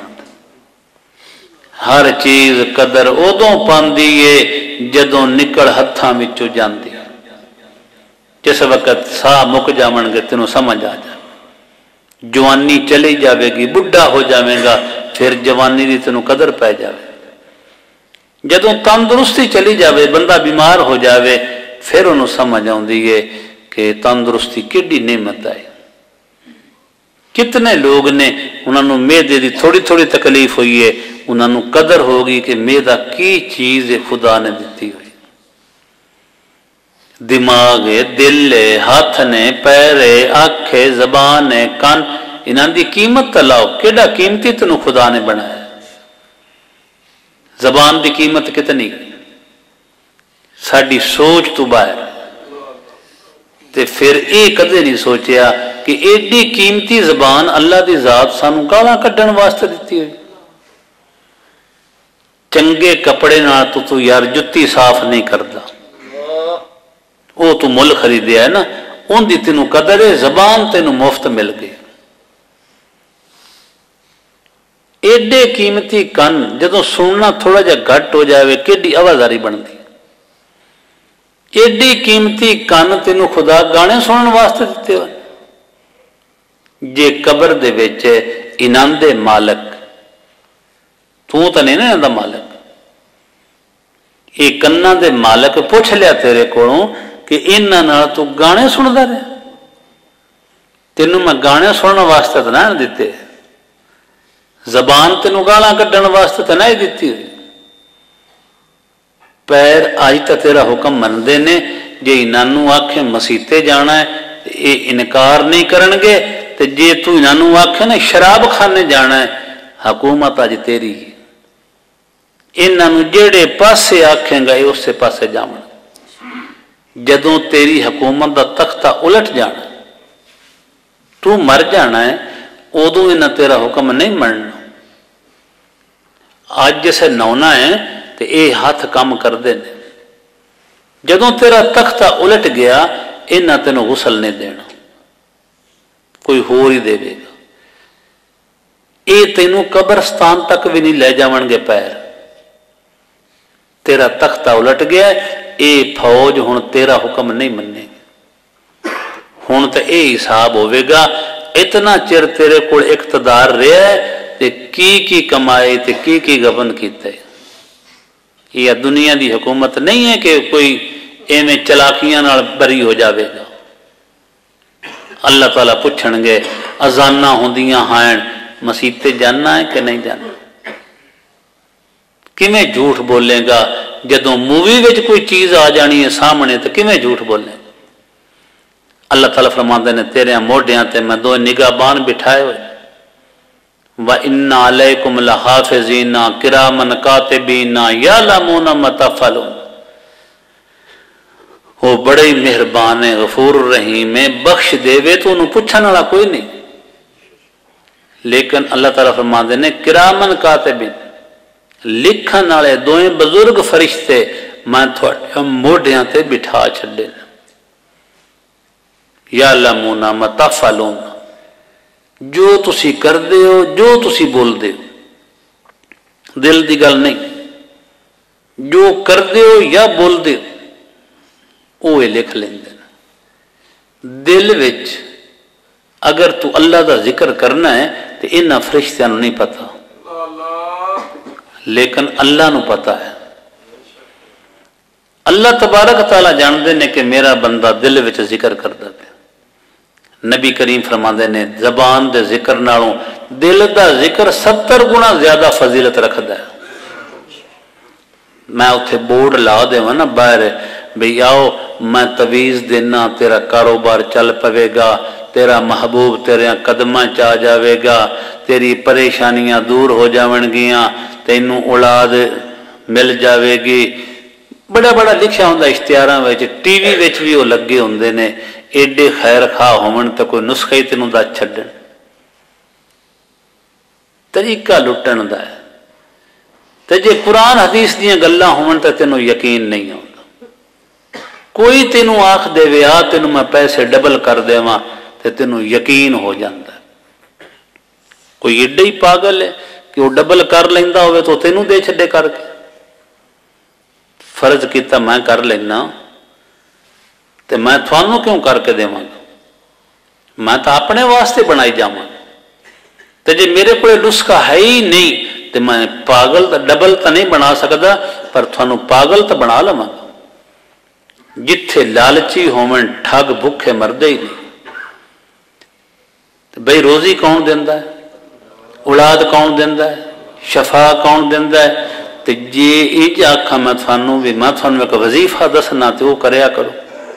हर चीज कदर उदों पांदी है जदों निकल हत्थां विचों जांदी। जिस वक्त साह मुक जावणगे तेनों समझ आ जा, जवानी चली जाएगी, बुढ़ा हो जाएगा, फिर जवानी की तेनों कदर पै जाए। जदों तंदुरुस्ती चली जाए, बंदा बीमार हो जाए, फिर उन्होंने समझ आती है कि तंदुरुस्ती कितनी नेमत है। कितने लोग ने उन्होंने मेदे की थोड़ी थोड़ी तकलीफ हुई है, उन्होंने कदर होगी कि मेदा की चीज खुदा ने दी हुई। दिमाग है, दिल है, हाथ ने, पैर है, अख है, जबान है, कान, इन्हों की कीमत तो लाओ। केड़ा कीमती तेन खुदा ने बनाया। जबान की कीमत कितनी, साड़ी सोच तो बाहर। ते फिर ये कदे नहीं सोचा کہ ایڈی قیمتی زبان اللہ دی ذات سانو گالاں کڈن واسطے دتی ہوئی. چنگے کپڑے نال تو تو یار جتی صاف نہیں کرتا، وہ تو مل خریدیا ہے نا، ان دی تینوں قدر ہے، زبان تینوں مفت مل گئی. ایڈے قیمتی کن جدوں سننا تھوڑا جا گھٹ ہو جائے کیڈی آوازاری بنتی. ایڈی قیمتی کن تینوں خدا گانے سنن واسطے دیتے ہوئے. جے قبر دے وچ انہاں دے مالک تو تو نہیں نا انہاں دا مالک، یہ کنا دے مالک پوچھ لیا تیرے کولوں کہ انہاں نال تو گانے سندا رہے، تینوں میں گانے سننے واسطے تو نہ دیتے، زبان تینوں گالاں کڈن واسطے تو نہیں دیتی ہوئی. پیر آج تک تیرا حکم مندے نے، جے انہوں آکھیں مسیتے جانا ہے یہ انکار نہیں کرن گے، تے جے تو انہوں آکھیں نا شراب خانے جانا ہے حکومت اج تیری، انہوں جیڑے پاسے آکھیں گا اس سے پاسے جاؤں. جدوں تیری حکومت دا تختہ الٹ جانا تو مر جانا ہے، ادو انہیں تیرا حکم نہیں مننا. آج جیسے نونا ہے تو یہ ہاتھ کام کرتے ہیں، جدوں تیرا تختہ الٹ گیا انہیں تینوں غسل نہیں دینا، کوئی ہور ہی دے دے گا. یہ تینوں قبرستان تک بھی نہیں لے جاون گے پیر. تیرا تختہ الٹ گیا، یہ فوج ہن تیرا حکم نہیں مننے گی. ہن تو یہ حساب ہوئے گا اتنا چر تیرے کول اقتدار رہا ہے تے کی کی کمائے تے کی کی گبن کیتے. یہ دنیا دی حکومت نہیں ہے کہ کوئی ایویں چلاکیاں نال بری ہو جاوے گا. اللہ تعالیٰ پوچھن گے اذاناں ہوندیاں ہیں مسیتے جانا ہے کہ نہیں جانا. کیویں جھوٹ بولے گا جدوں مووی وچ کوئی چیز آ جانی ہے سامنے تو کیویں جھوٹ بولے. اللہ تعالیٰ فرماندے نے تیرے موڈیاں تے میں دو نگاہ بان بٹھائے ہوئے. وَإِنَّ عَلَيْكُمْ لَحَافِظِينَ كِرَامًا كَاتِبِينَ يَعْلَمُونَ مَا تَفْعَلُونَ. وہ بڑے ہی مہربان ہے، غفور الرحیم ہے، بخش دے وے تو انہوں پوچھنے والا کوئی نہیں. لیکن اللہ تعالیٰ فرماندے نے کرامن کاتبین، لکھن والے دوئیں بزرگ فرشتے میں تھوڑے موڈیاں تے بٹھا چھڈے. یعلمون ما تفعلون، جو تسی کر دے ہو جو تسی بول دے ہو، دل دی گل نہیں، جو کر دے ہو یا بول دے ہو وہ لکھ لیندے. دل وچ اگر تو اللہ دا ذکر کرنا ہے تو انہاں فرشتیاں نوں نہیں پتا، لیکن اللہ نو پتا ہے. اللہ تبارک تعالیٰ جاندے نے کہ میرا بندہ دل وچ ذکر کردا پیا. نبی کریم فرماندے نے زبان دے ذکر نالوں دل دا ذکر ستر گنا زیادہ فضیلت رکھدا ہے. میں اتنے بورڈ لا دیواں نا باہر بھئی آؤ میں تویز دینا، تیرا کاروبار چل پوے گا، تیرا محبوب تیرے قدماں چا جاوے گا، تیری پریشانیاں دور ہو جاون گیاں، تینوں اولاد مل جاوے گی. بڑا بڑا لکھا ہوندا اشتہاراں وچ، ٹی وی وچ بھی وہ لگے ہوندے نے. ایڈے خیر خواہ ہون تے کوئی نسخہ ہی تینوں دا چھڈن، طریقہ لٹن دا ہے. تے جے قرآن حدیث دیاں گلاں ہون تے تینوں یقین نہیں ہوندا. کوئی تینوں آکھ دے وے آ تینوں میں پیسے ڈبل کر دیواں تے تینوں یقین ہو جاندا. کوئی ایڈا ہی پاگل ہے کہ وہ ڈبل کر لیندا ہوئے تو تینوں دے چھڈے کر کے. فرض کیتا میں کر لینا تے میں تھانوں کیوں کر کے دیواں گا؟ میں تو اپنے واسطے بنائی جاواں. تے جے میرے کوئی نسخہ ہے ہی نہیں تے میں پاگل ڈبل تو نہیں بنا سکتا، پر تھانوں پاگل تو بنا لواں گا. جتھے لالچی ہومن ٹھگ بھوکے مردے ہی نہیں. بھئی روزی کون دیندا ہے؟ اولاد کون دیندا ہے؟ شفا کون دیندا ہے؟ تے جے اج آکھاں میں تھانوں بھی میں تھانوں ایک وظیفہ دسنا تے وہ کریا کرو.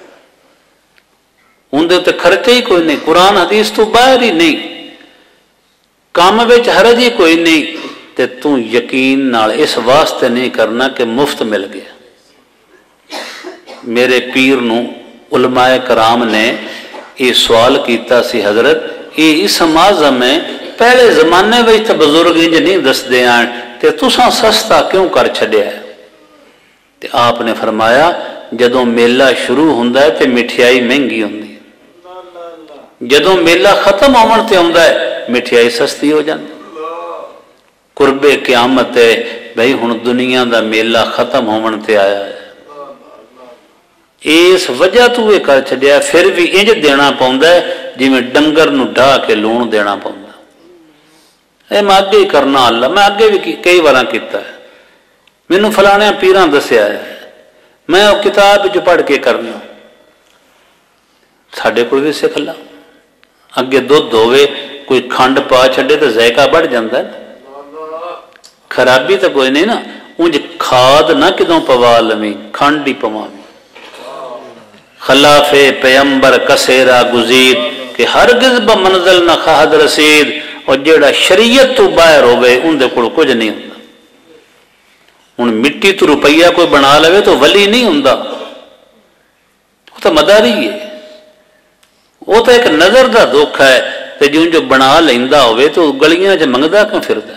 اندر تے خرچہ ہی کوئی نہیں، قرآن حدیث تو باہر ہی نہیں، کام وچ حرج ہی کوئی نہیں. تے تو یقین نال اس واسطے نہیں کرنا کہ مفت مل گیا. میرے پیر نو علماء کرام نے یہ سوال کیتا سی حضرت یہ اسم اعظم ہے پہلے زمانے میں تو بزرگ انج نہیں دستے آن تے تساں سستا کیوں کر چھڈیا ہے؟ تے آپ نے فرمایا جدوں میلہ شروع ہوندا ہے تے مٹھائی مہنگی ہوندی ہے، جدوں میلہ ختم ہون تے ہوندا ہے مٹھائی سستی ہو جاندی۔ قرب قیامت ہے بھائی ہن دنیا دا میلہ ختم ہون تے آیا ہے، اس وجہ تو یہ کر چھڈیا پھر بھی انج دینا پوندا ہے جی میں ڈنگر نو ڈھا کے لون دینا پوندا۔ اے میں اگے ہی کرنا اللہ میں اگے بھی کئی بار کیتا ہے، مینوں فلانے پیراں دسیا ہے، میں وہ کتاب جو پڑھ کے کرنا ساڈے کول بھی سکھ لا۔ اگے دودھ ہوے کوئی کھنڈ پا چھڈے تو ذائقہ بڑھ جاتا ہے، خرابی تو کوئی نہیں نا، انج کھاد نہ کدوں پوا لویں کھنڈ ہی پواویں۔ خلاف پیمبر کسیرا گزید کہ ہرگز بمنزل نہ خواہد رسید، اور جیڑا شریعت تو باہر ہوئے اندے کول کچھ نہیں ہوندا۔ ہن مٹی تو روپیہ کوئی بنا لے تو ولی نہیں ہوندا، وہ تو مداری ہے، وہ تو ایک نظر دا دھوکھا ہے تے جو جو بنا لیندا ہوئے تو گلیاں چ منگدا کیوں پھردا؟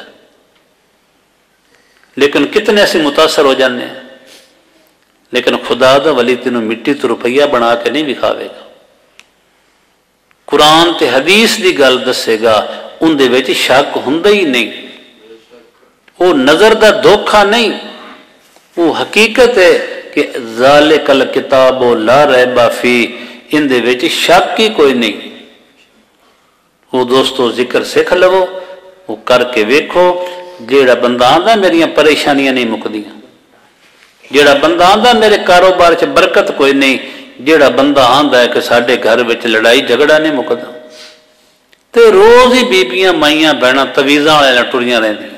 لیکن کتنے ایسے متاثر ہو جانے ہیں، لیکن خدا دا ولی تینوں مٹی تو روپیہ بنا کے نہیں دکھاوے گا، قرآن تے حدیث دی گل دسے گا، ان دے وچ شک ہوندا ہی نہیں، وہ نظر دا دھوکھا نہیں، وہ حقیقت ہے کہ ذالک الکتاب لا ریب فی، ان دے وچ شک ہی کوئی نہیں۔ وہ دوستو ذکر سکھ لو، وہ کر کے ویکھو، جیڑا بندہ آندا میریاں پریشانیاں نہیں مکدیاں، جیڑا بندہ آندا میرے کاروبار چ برکت کوئی نہیں، جیڑا بندہ آندا ہے کہ ساڈے گھر وچ لڑائی جھگڑا نہیں مکدا، تے روز ہی بیبیاں مائیاں بہناں تویزاں والے ٹریاں رہندیاں،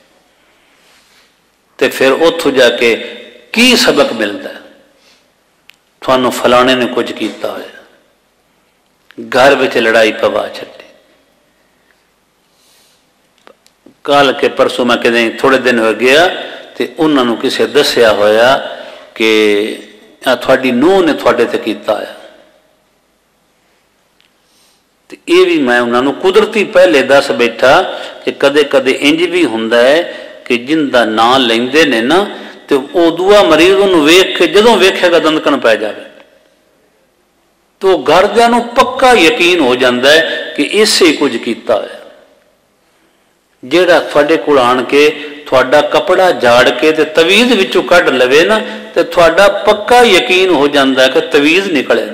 تے پھر اتھوں جا کے کی سبق ملتا ہے؟ تھانوں فلانے نے کچھ کیتا ہوا، گھر وچ لڑائی پوا چھڈی۔ کل کے پرسوں میں کدیں تھوڑے دن ہو گیا تے انہوں نے کسے دسیا ہویا کہ تھوڑی نوح نے تھوڑے تے کیتا ہے، تے یہ بھی میں انہوں نے قدرتی پہلے دس بیٹھا کہ کدے کدے انج بھی ہوندا ہے کہ جن دا نام لیندے نے نا تے او دعا مریض انہوں ویکھ کے جدوں ویکھے گا دندکن پہ جاوے تو گھر دیاں نوں پکا یقین ہو جاندہ ہے کہ اس سے کچھ کیتا ہے۔ جیڑا تھوڑے کول آن کے تھوڑا کپڑا جاڑ کے تے تویز وچوں کڈ لوے نا تے تھوڑا پکا یقین ہو جاندہ ہے کہ تویز نکلے۔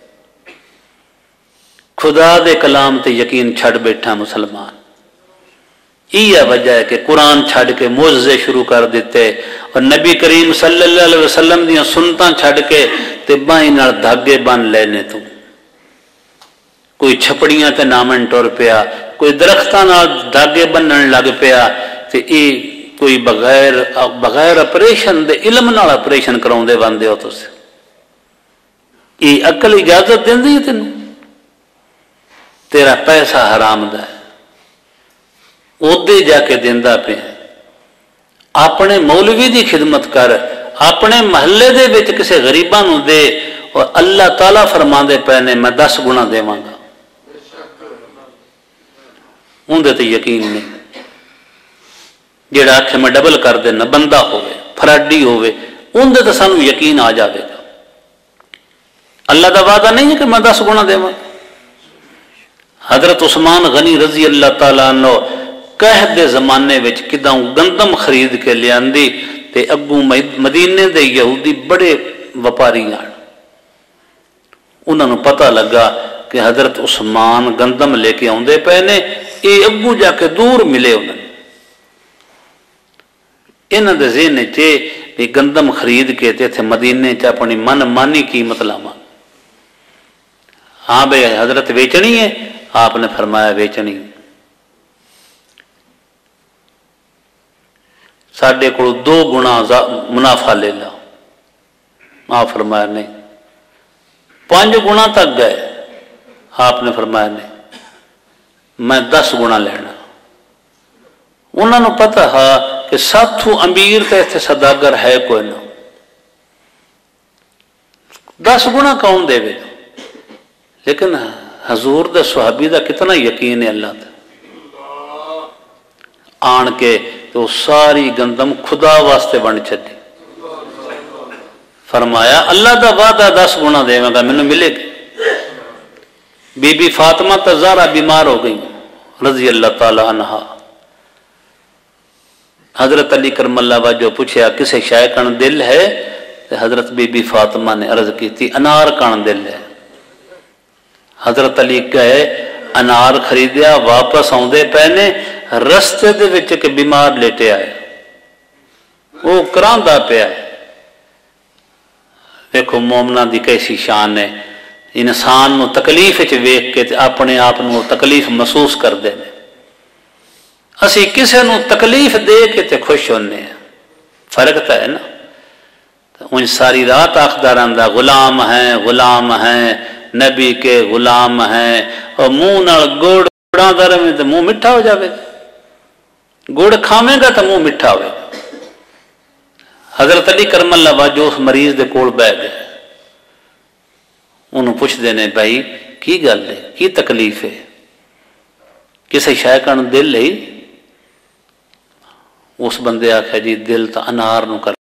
خدا دے کلام تے یقین چھڑ بیٹھا مسلمان، یہ وجہ ہے کہ قرآن چھڑ کے معجزے شروع کر دیتے، اور نبی کریم صلی اللہ علیہ وسلم دیاں سنتاں چھڑ کے تے بائیں نال دھاگے بن لینے تو کوئی چھپڑیاں تے نامن ٹور پیا، کوئی درختاں نال دھاگے بنن لگ پیا، تے ای کوئی بغیر بغیر آپریشن دے علم نال آپریشن کراؤں دے باندے ہو تسے، ای عقل اجازت دیندی ہے تینوں؟ تیرا پیسہ حرام دا ہے، اودے جا کے دیندہ پہ، اپنے مولوی دی خدمت کر، اپنے محلے دے وچ کسے غریباں نو دے، اور اللہ تعالیٰ فرما دے پہنے میں دس گنا دے مانگا، اندے تے یقین نہیں۔ جیڑا آکھے میں ڈبل کر دینا بندہ ہوئے فراڈی ہوئے اندے تے سانو یقین آ جاوے گا، اللہ دا وعدہ نہیں ہے کہ میں دس گنا دے مانگا۔ حضرت عثمان غنی رضی اللہ تعالیٰ عنہ قحط دے زمانے وچ کداں گندم خرید کے لیاندی تے اگوں مدینے دے یہودی بڑے وپاری آن، انہوں نے پتہ لگا کہ حضرت عثمان گندم لے کے آندے پے نے، یہ اگوں جا کے دور ملے انہوں نے، انہوں دے ذہن چے بھی گندم خرید کے تے تھے مدینے چ اپنی من مانی قیمت لاواں، ہاں بھئی حضرت ویچنی ہے؟ آپ نے فرمایا ویچنی، ساڈے کو دو گنا منافع لے لا، آپ فرمایا نہیں، پانچ گنا تک گئے، آپ نے فرمایا نہیں میں دس گنا لینا۔ انہوں نے پتہ ہے کہ ساتھوں امیر تے اتنے صداگر ہے کوئی نہ، دس گنا کون دے گا، لیکن हजूर दे सुहाबी दा कितना यकीन है अल्लाह ते। आन के तो सारी गंदम खुदा वास्ते वंड छड्डी। फरमाया अल्लाह दा वादा दस गुना देवांगा, मैनू मिलेगी। बीबी फातिमा तो ज़हरा बीमार हो गई रजी अल्लाह ताला अन्हा। हजरत अली करमल्ला वजो पूछया किसे शाय कण दिल है? तो हजरत बीबी फातिमा ने अर्ज की थी अनार कण दिल है। हजरत अली कहे अनार खरीदया, वापस आउंदे पे ने रस्ते दे विच एक बीमार लेटे आए, वो करांदा पिया है। देखो मोमना दी कैसी शान है, इंसान नूं तकलीफ च वेख के ते अपने आप नूं तकलीफ महसूस करते हैं। असी किसी नूं तकलीफ दे के ते खुश होने हैं, फर्क तो है ना। उन सारी रात आखदा रहिंदा गुलाम है गुलाम है नबी के गुलाम है, और मुंह नाल गुड़ उड़ांदा रहे तो मुंह मिठा हो जाएगा, गुड़ खावेगा तो मुंह मिठा होगा। हजरत अली करमल्ला वाजो उस मरीज दे कोल बैठ गए, उन्होंने पुछते ने भाई की गल है, की तकलीफ है, किसी शय कण दिल है? उस बंदे आख्या जी दिल तो अनार नूं कर।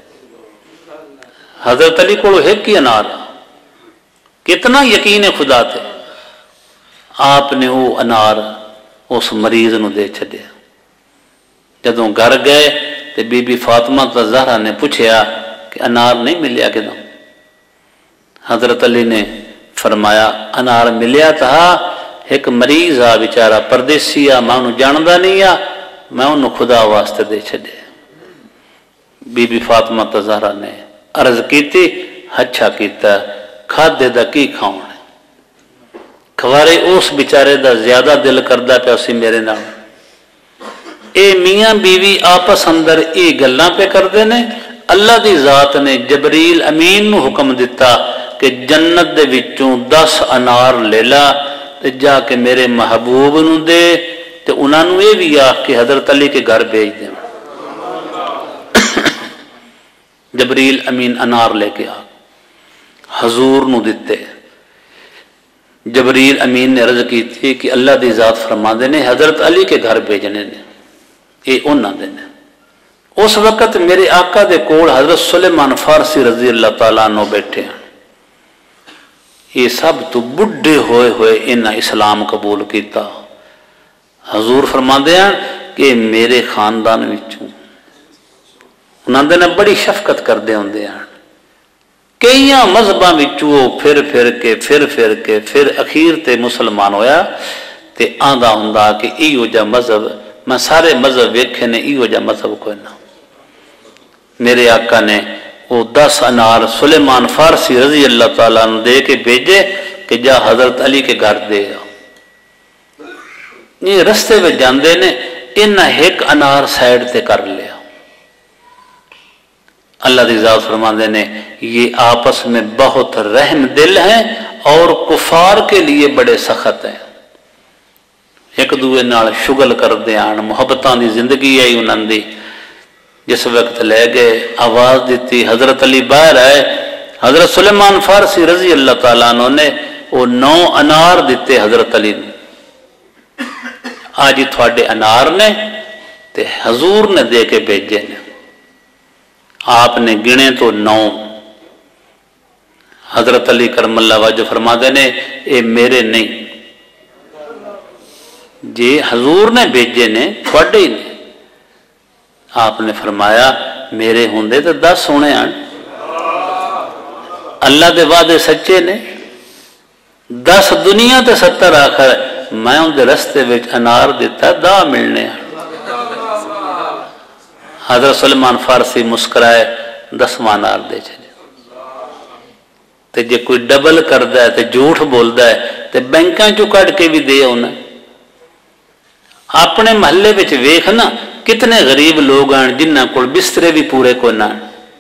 हजरत अली को एक ही अनार, कितना यकीन है खुदा ते। आपने वो अनार उस मरीज नूं दे छड्या। जदों घर गए तो बीबी फातिमा तो ज़हरा ने पूछया कि अनार नहीं मिलिया किदों? हजरत अली ने फरमाया अनार मिलिया था, एक मरीज आ बेचारा परदेसी आ, मैं उन्होंने जानता नहीं आ, मैं उन्होंने खुदा वास्ते दे छड्या। बीबी फातिमा तो ज़हरा ने अर्ज की अच्छा किया, खादे दा की खाण, खवारे उस बेचारे दा ज्यादा दिल करदा पिया सी मेरे नाल। ए मियाँ बीवी आपस अंदर ये गल्लां पे करते ने। अल्लाह की जात ने जबरील अमीन नूं हुक्म दिता कि जन्नत दे विचों दस अनार ले ला ते जाके मेरे महबूब नूं दे, ते उन्होंने ये भी आख के हजरत अली के घर भेज दे। जबरील अमीन अनार लेके आ हजूर नूं दिते। जबरील अमीन ने अर्ज की थी कि अल्लाह की जात फरमाते ने हजरत अली के घर भेजने ने, ये उन्होंने ने। उस वक्त मेरे आका दे कोल हजरत सुलेमान फारसी रजी अल्लाह तआला अन्हु बैठे हैं। ये सब तो बुढ़े होए होए इन्हें इस्लाम कबूल किया। हजूर फरमाते हैं कि मेरे खानदान विचों उन्होंने ने बड़ी शफकत करते होंगे हैं। कई मजहबों विचों फिर फिर के फिर फिर के फिर अखीर ते मुसलमान होया ते आंदा हुंदा कि इहो जा मजहब मैं सारे मजहब वेखे ने, इहो जा मजहब कोई ना। मेरे आका ने वो दस अनार सुलेमान फारसी रजी अल्लाह तआला ने दे के भेजे कि जा हजरत अली के घर दे। ये रस्ते में जाते ने, इन्हें एक अनार साइड ते कर लिया। अल्लाह की जात फरमाते ने ये आपस में बहुत रहम दिल हैं और कुफार के लिए बड़े सख्त हैं। एक दूए नाल शुगल करते आन, मुहब्बतां दी जिंदगी है उन्होंने। जिस वक्त ले गए आवाज दी, हजरत अली बाहर आए, हजरत सुलेमान फारसी रजी अल्लाह तआला अन्हु ने वो नौ अनार दिते हजरत अली ने। आज थोड़े अनार ने ते हजूर ने दे के भेजे ने। आपने गिने तो नौ। हजरत अली करमल्ला वजह फरमाते ने ये मेरे नहीं, जे हजूर ने भेजे ने थोड़े ही ने। आपने फरमाया मेरे होंदे तो दस होने हैं। अल्लाह के वादे सच्चे ने। दस दुनिया ते सत्तर आखर, मैं उनके रस्ते में अनार दिता दा मिलने हैं। हजरत सुलेमान फारसी मुस्कुराए, दसवां अनार दे चले। ते जे कोई डबल करता है तो झूठ बोलता है तो बैंकों चो कढ़ के भी दे उन्हें। अपने महल्ले में वेख ना कितने गरीब लोग हैं जिन्होंने को बिस्तरे भी पूरे को ना।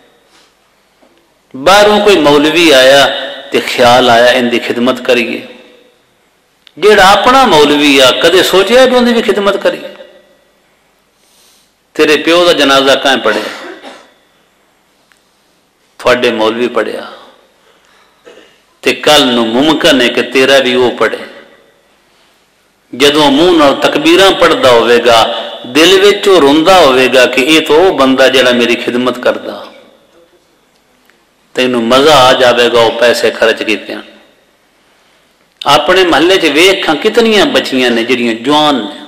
बाहरों कोई मौलवी आया तो ख्याल आया इनकी खिदमत करिए। जेड़ा अपना मौलवी आ कदे सोचा भी उनकी भी खिदमत करिए। तेरे प्यो का जनाजा कहाँ पढ़िया? थोड़े मौलवी पढ़िया تے کل نو ممکن ہے کہ تیرا بھی وہ پڑھے. جدوں منہ نال تکبیراں پڑھدا ہوئے گا دل وچ وہ روندا ہوئے گا کہ یہ تو وہ بندہ جڑا میری خدمت کردا. تینوں مزہ آ جاوے گا وہ پیسے خرچ کیتے ہیں. اپنے محلے چ ویکھاں کتنیاں بچیاں نے جڑیاں جوان نے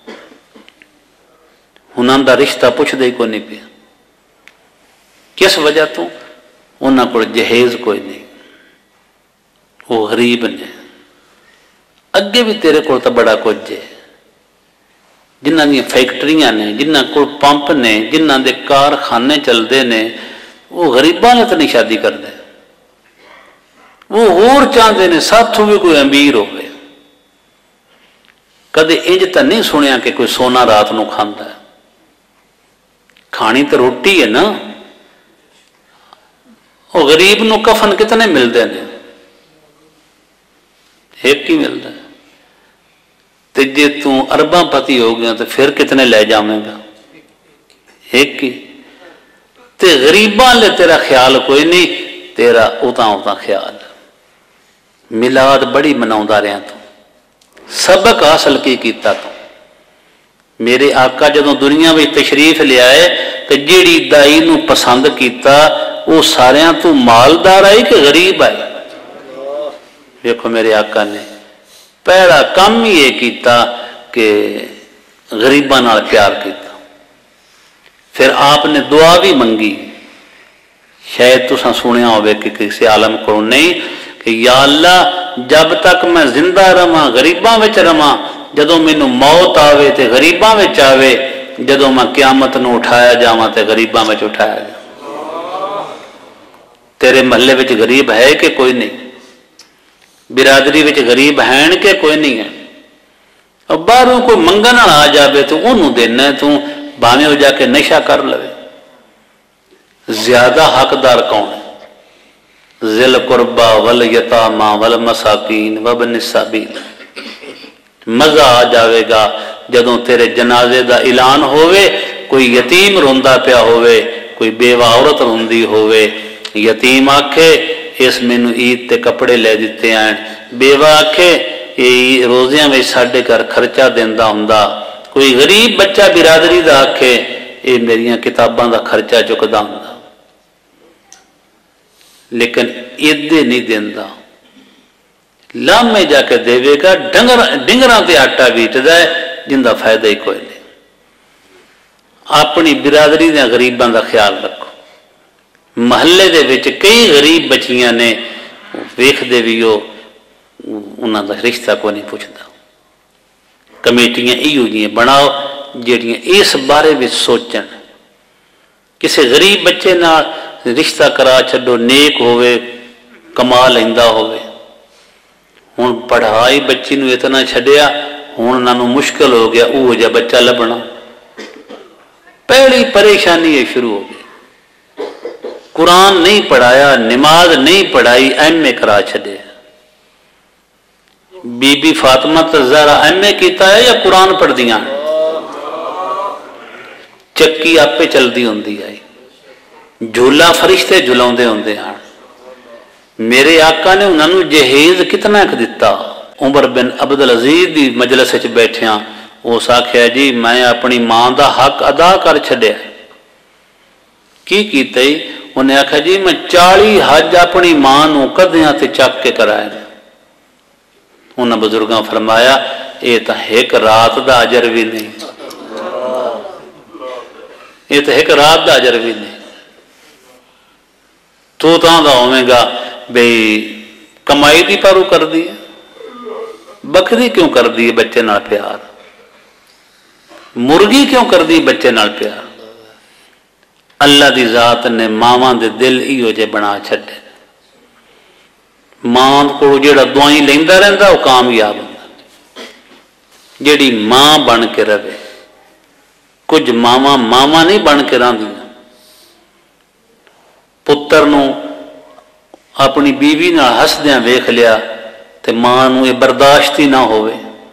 انہاں دا رشتہ پوچھدے ہی کوئی نہیں پیا. کس وجہ تو انہاں کول جہیز کوئی نہیں, وہ غریب نے. اگے بھی تیرے کول تو بڑا کچھ ہے, جنہ دیا فیکٹریاں نے, جنہ کول پمپ نے, جنہ دے کارخانے چلتے ہیں, وہ غریباں نے تو نہیں شادی کرتے. وہ اور چاہتے ہیں ساتھوں بھی کوئی امیر ہوئے. کدے انج تو نہیں سنیا کہ کوئی سونا رات نو کھاندا ہے. کھانی تو روٹی ہے نا. وہ غریب نو کفن کتنے ملتے ہیں؟ ایک ہی ملتا ہے. تے جے تو ارباں پتی ہو گیا تو پھر کتنے لے جاویں گا؟ ایک ہی. تے غریباں لے تیرا خیال کوئی نہیں, تیرا اوتاں اوتاں خیال. میلاد بڑی مناوندا رہیا تو, سبق حاصل کی کیتا تو. میرے آقا جدوں دنیا میں تشریف لے آئے تو جیڑی دائی نو پسند کیتا وہ ساریاں تو مالدار آئی کہ غریب آئی؟ دیکھو میرے آقا نے پہلا کام ہی یہ کیتا کہ غریباں نال پیار کیتا. پھر آپ نے دعا بھی منگی, شاید تساں سنیا ہوئے کہ کسی عالم کو نہیں, کہ یا اللہ جب تک میں زندہ رہاں غریباں وچ رہاں, جدوں مینوں موت آوے تے غریباں وچ آوے, جدوں میں قیامت نو اٹھایا جاواں تے غریباں وچ اٹھایا جاواں. تیرے محلے وچ غریب ہے کہ کوئی نہیں؟ برادری وچ غریب ہیں کہ کوئی نہیں ہے؟ اور باہروں کوئی منگن والا آ جاوے تو انہوں دینا ہے, تو بھاویں ہو جا کے نشہ کر لوے. زیادہ حقدار کون ہے؟ ذل قربا والیتاما والمساکین وابن السبیل. مزہ آ جاوے گا جدوں تیرے جنازے دا اعلان ہوئے, کوئی یتیم روندا پیا ہوئے, کوئی بیوہ عورت روندی ہوئے. یتیم آکھے اس مینوں عید تے کپڑے لے دیتے ہیں, بیوہ آکھے یہ روزیاں میں ساڈے گھر خرچہ دیندا ہوندا, کوئی غریب بچہ برادری دا آکھے یہ میریاں کتاباں دا خرچہ چکدا ہوندا. لیکن ایدے نہیں دیندا, لامے جا کے دے گا. ڈنگر ڈنگراں تے آٹا بیٹدا ہے جن دا فائدہ ہی کوئی نہیں. اپنی برادری دے غریباں دا خیال رکھو. محلے دے وچ کئی غریب بچیاں نے, ویکھ دے بھی ہو انہاں دا رشتہ کوئی نہیں پوچھدا. کمیٹیاں ایو جیاں بناؤ جہڑیاں اس بارے وچ سوچن. کسی غریب بچے نال رشتہ کرا چھڈو, نیک ہوئے, کما لیندا ہوئے. ہوں پڑھائی بچی نو اتنا چھڈیا, ہوں انہاں نو مشکل ہو گیا اوہ جا بچہ لبنا. پہلی پریشانی یہ شروع ہو گئی. قرآن نہیں پڑھایا, نماز نہیں پڑھائی, ایم اے کرا چھڈے. بی بی فاطمہ زہرا ایم اے کیتا ہے یا قرآن پڑھ دیاں؟ چکی آپ پہ چل دی ہوندی آئی, جھولا فرشتے جھلاؤندے ہوندے ہیں. میرے آقا نے انہوں نے جہیز کتنا ایک دیتا. عمر بن عبدالعزیز دی مجلس وچ بیٹھیاں, اس آکھیا جی میں اپنی ماں دا حق ادا کر چھڈیا. کی کیتا ہی؟ انہیں آکھا جی میں چالی حج اپنی ماں نو کدیاں تے چک کے کرائے. انہاں بزرگاں فرمایا یہ تو ایک رات دا اجر بھی نہیں, یہ تو ایک رات دا اجر بھی نہیں. تو تاں دا ہوئے گا بھئی کمائی دی پارو کر دی, بکری کیوں کر دی بچے نال پیار, مرغی کیوں کر دی بچے نال پیار. اللہ دی ذات نے ماواں دے دل ایو جے بنا چھڈے. ماں کو جڑا دعائیں لیندا رہندا وہ کامیاب ہوندا. جڑی ماں بن کے رہے, کچھ ماواں ماواں نہیں بن کے رہندیاں. پتر نو اپنی بیوی نال ہسدیاں ویکھ لیا تے ماں نو یہ برداشت ہی نہ ہوئے.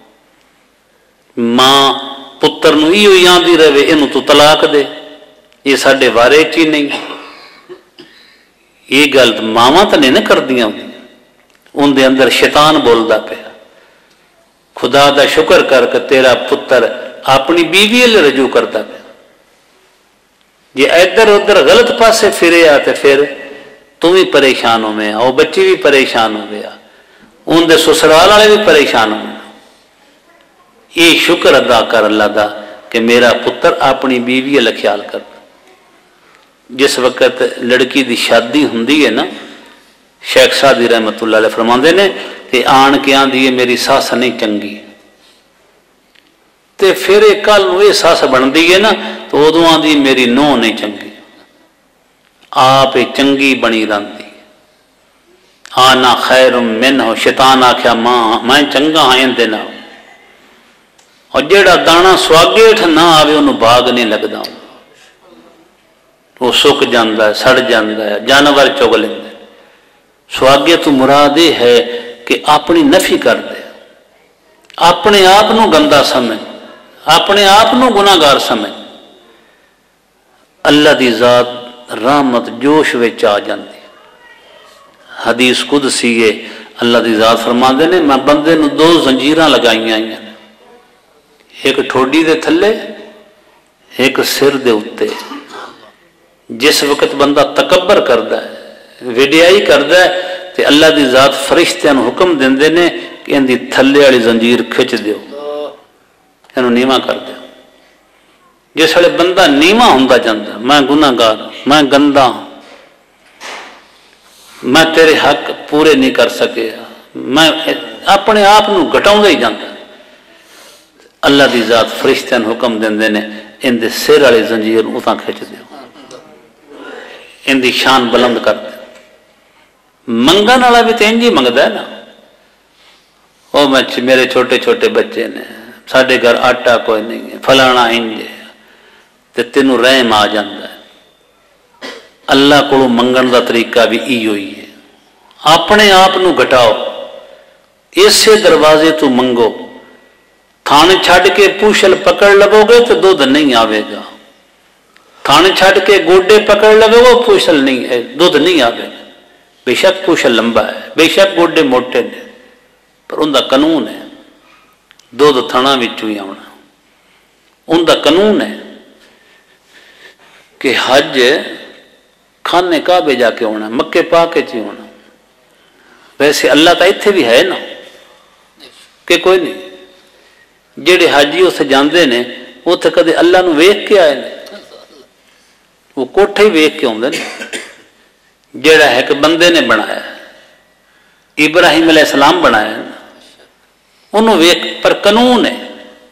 ماں پتر نو ایو ہی آندی رہے اینو تو طلاق دے, یہ ساڈے وارے چی نہیں. یہ گل ماواں تو نہیں نہ کردیاں, اندر اندر شیطان بولتا پیا خدا دا شکر کر کے تیرا پتر اپنی بیوی لے رجوع کرتا پیا، جی ادھر ادھر غلط پاسے پھرے آ تو پھر تم بھی پریشان ہو میں وہ بچی بھی پریشان ہو گیا، اندر سسرال والے بھی پریشان ہو گئے۔ یہ شکر ادا کر اللہ دا کہ میرا پتر اپنی بیوی والا خیال کرتا۔ جس وقت لڑکی دی شادی ہوندی ہے نا، شیخ سعدی رحمت اللہ علیہ فرماندے نے کہ آن کے آندھی ہے میری ساس نہیں چنگی، تے پھر ایک کل یہ ساس بندی ہے نا تو ادو آندھی میری نو نہیں چنگی، آپ چنگی بنی رہتی آنا خیر من ہو، شیطان آخیا ماں میں چنگا ہاں اندے نال، اور جیڑا دانا سواگے ہٹھ نہ آوے انہوں باغ نہیں لگتا، وہ سک جاندہ ہے سڑ جاندہ ہے جانور چگ لیندے۔ سواگے تو مراد یہ ہے کہ اپنی نفی کر دے، اپنے آپ نو گندا سمجھ، اپنے آپ نو گناہگار سمجھ، اللہ دی ذات رحمت جوش وچ آ جاندی۔ حدیث قدسی ہے اللہ دی ذات فرماندے نے میں بندے نو دو زنجیراں لگائیاں ہیں، ایک ٹھوڈی دے تھلے ایک سر دے اتے۔ جس وقت بندہ تکبر کردا ہے وڈیائی کردا ہے تے اللہ دی ذات فرشتیاں نو حکم دیندے نے کہ ان دی تھلے والی زنجیر کھچ دیو، اینو نیواں کر دیو۔ جس ویلے بندہ نیواں ہوندا جاندا میں گناہگار میں گندا میں تیرے حق پورے نہیں کر سکیا، میں اپنے آپ نو گھٹاؤندا ہی جاندا، اللہ دی ذات فرشتیاں نو حکم دیندے نے ان دے سر والی زنجیر اتاں کھچ دیو، ان دی شان بلند کر دے۔ منگن والا بھی تو انج ہی منگتا ہے نا، وہ میرے چھوٹے چھوٹے بچے نے ساڈے گھر آٹا کوئی نہیں ہے فلانا انج ہے تے تینوں رحم آ جاندہ ہے۔ اللہ کو منگن دا طریقہ بھی ایو ہی ہے، اپنے آپ نو گھٹاؤ، اسے دروازے تو منگو، تھانے چھڈ کے پوچھل پکڑ لگو گے تو دودھ نہیں آوے گا، تھانے چھڈ کے گوڈے پکڑ لگو گے پوچھل نہیں ہے دودھ نہیں آوے گا۔ بے شک پوچھل لمبا ہے، بے شک گوڈے موٹے نے، پر ان دا قانون ہے دودھ تھنا وچوں ہی آنا، ان دا قانون ہے کہ حج کھانے کعبے جا کے ہونا، مکے پا کے چی ہونا۔ ویسے اللہ کا اتھے بھی ہے نا کہ کوئی نہیں، جڑے حاجی اتنے جاندے نے اتنے کدے اللہ نو ویکھ کے آئے نے، وہ کوٹھے ہی ویکھ کے آتے ہیں، جڑا ہے کہ بندے نے بنایا ابراہیم علیہ السلام بنایا انہوں ویکھ، پر قانون ہے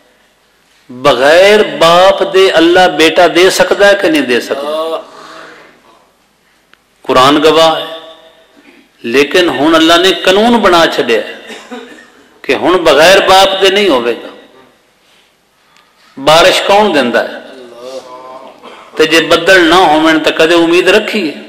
بغیر باپ دے اللہ بیٹا دے سکتا ہے کہ نہیں دے سکتا، قرآن گواہ ہے۔ لیکن ہن اللہ نے قانون بنا چھڑیا کہ ہن بغیر باپ دے نہیں ہوئے گا۔ بارش کون دیندا ہے تے جے بدل نہ ہوون تے کدے امید رکھی ہے،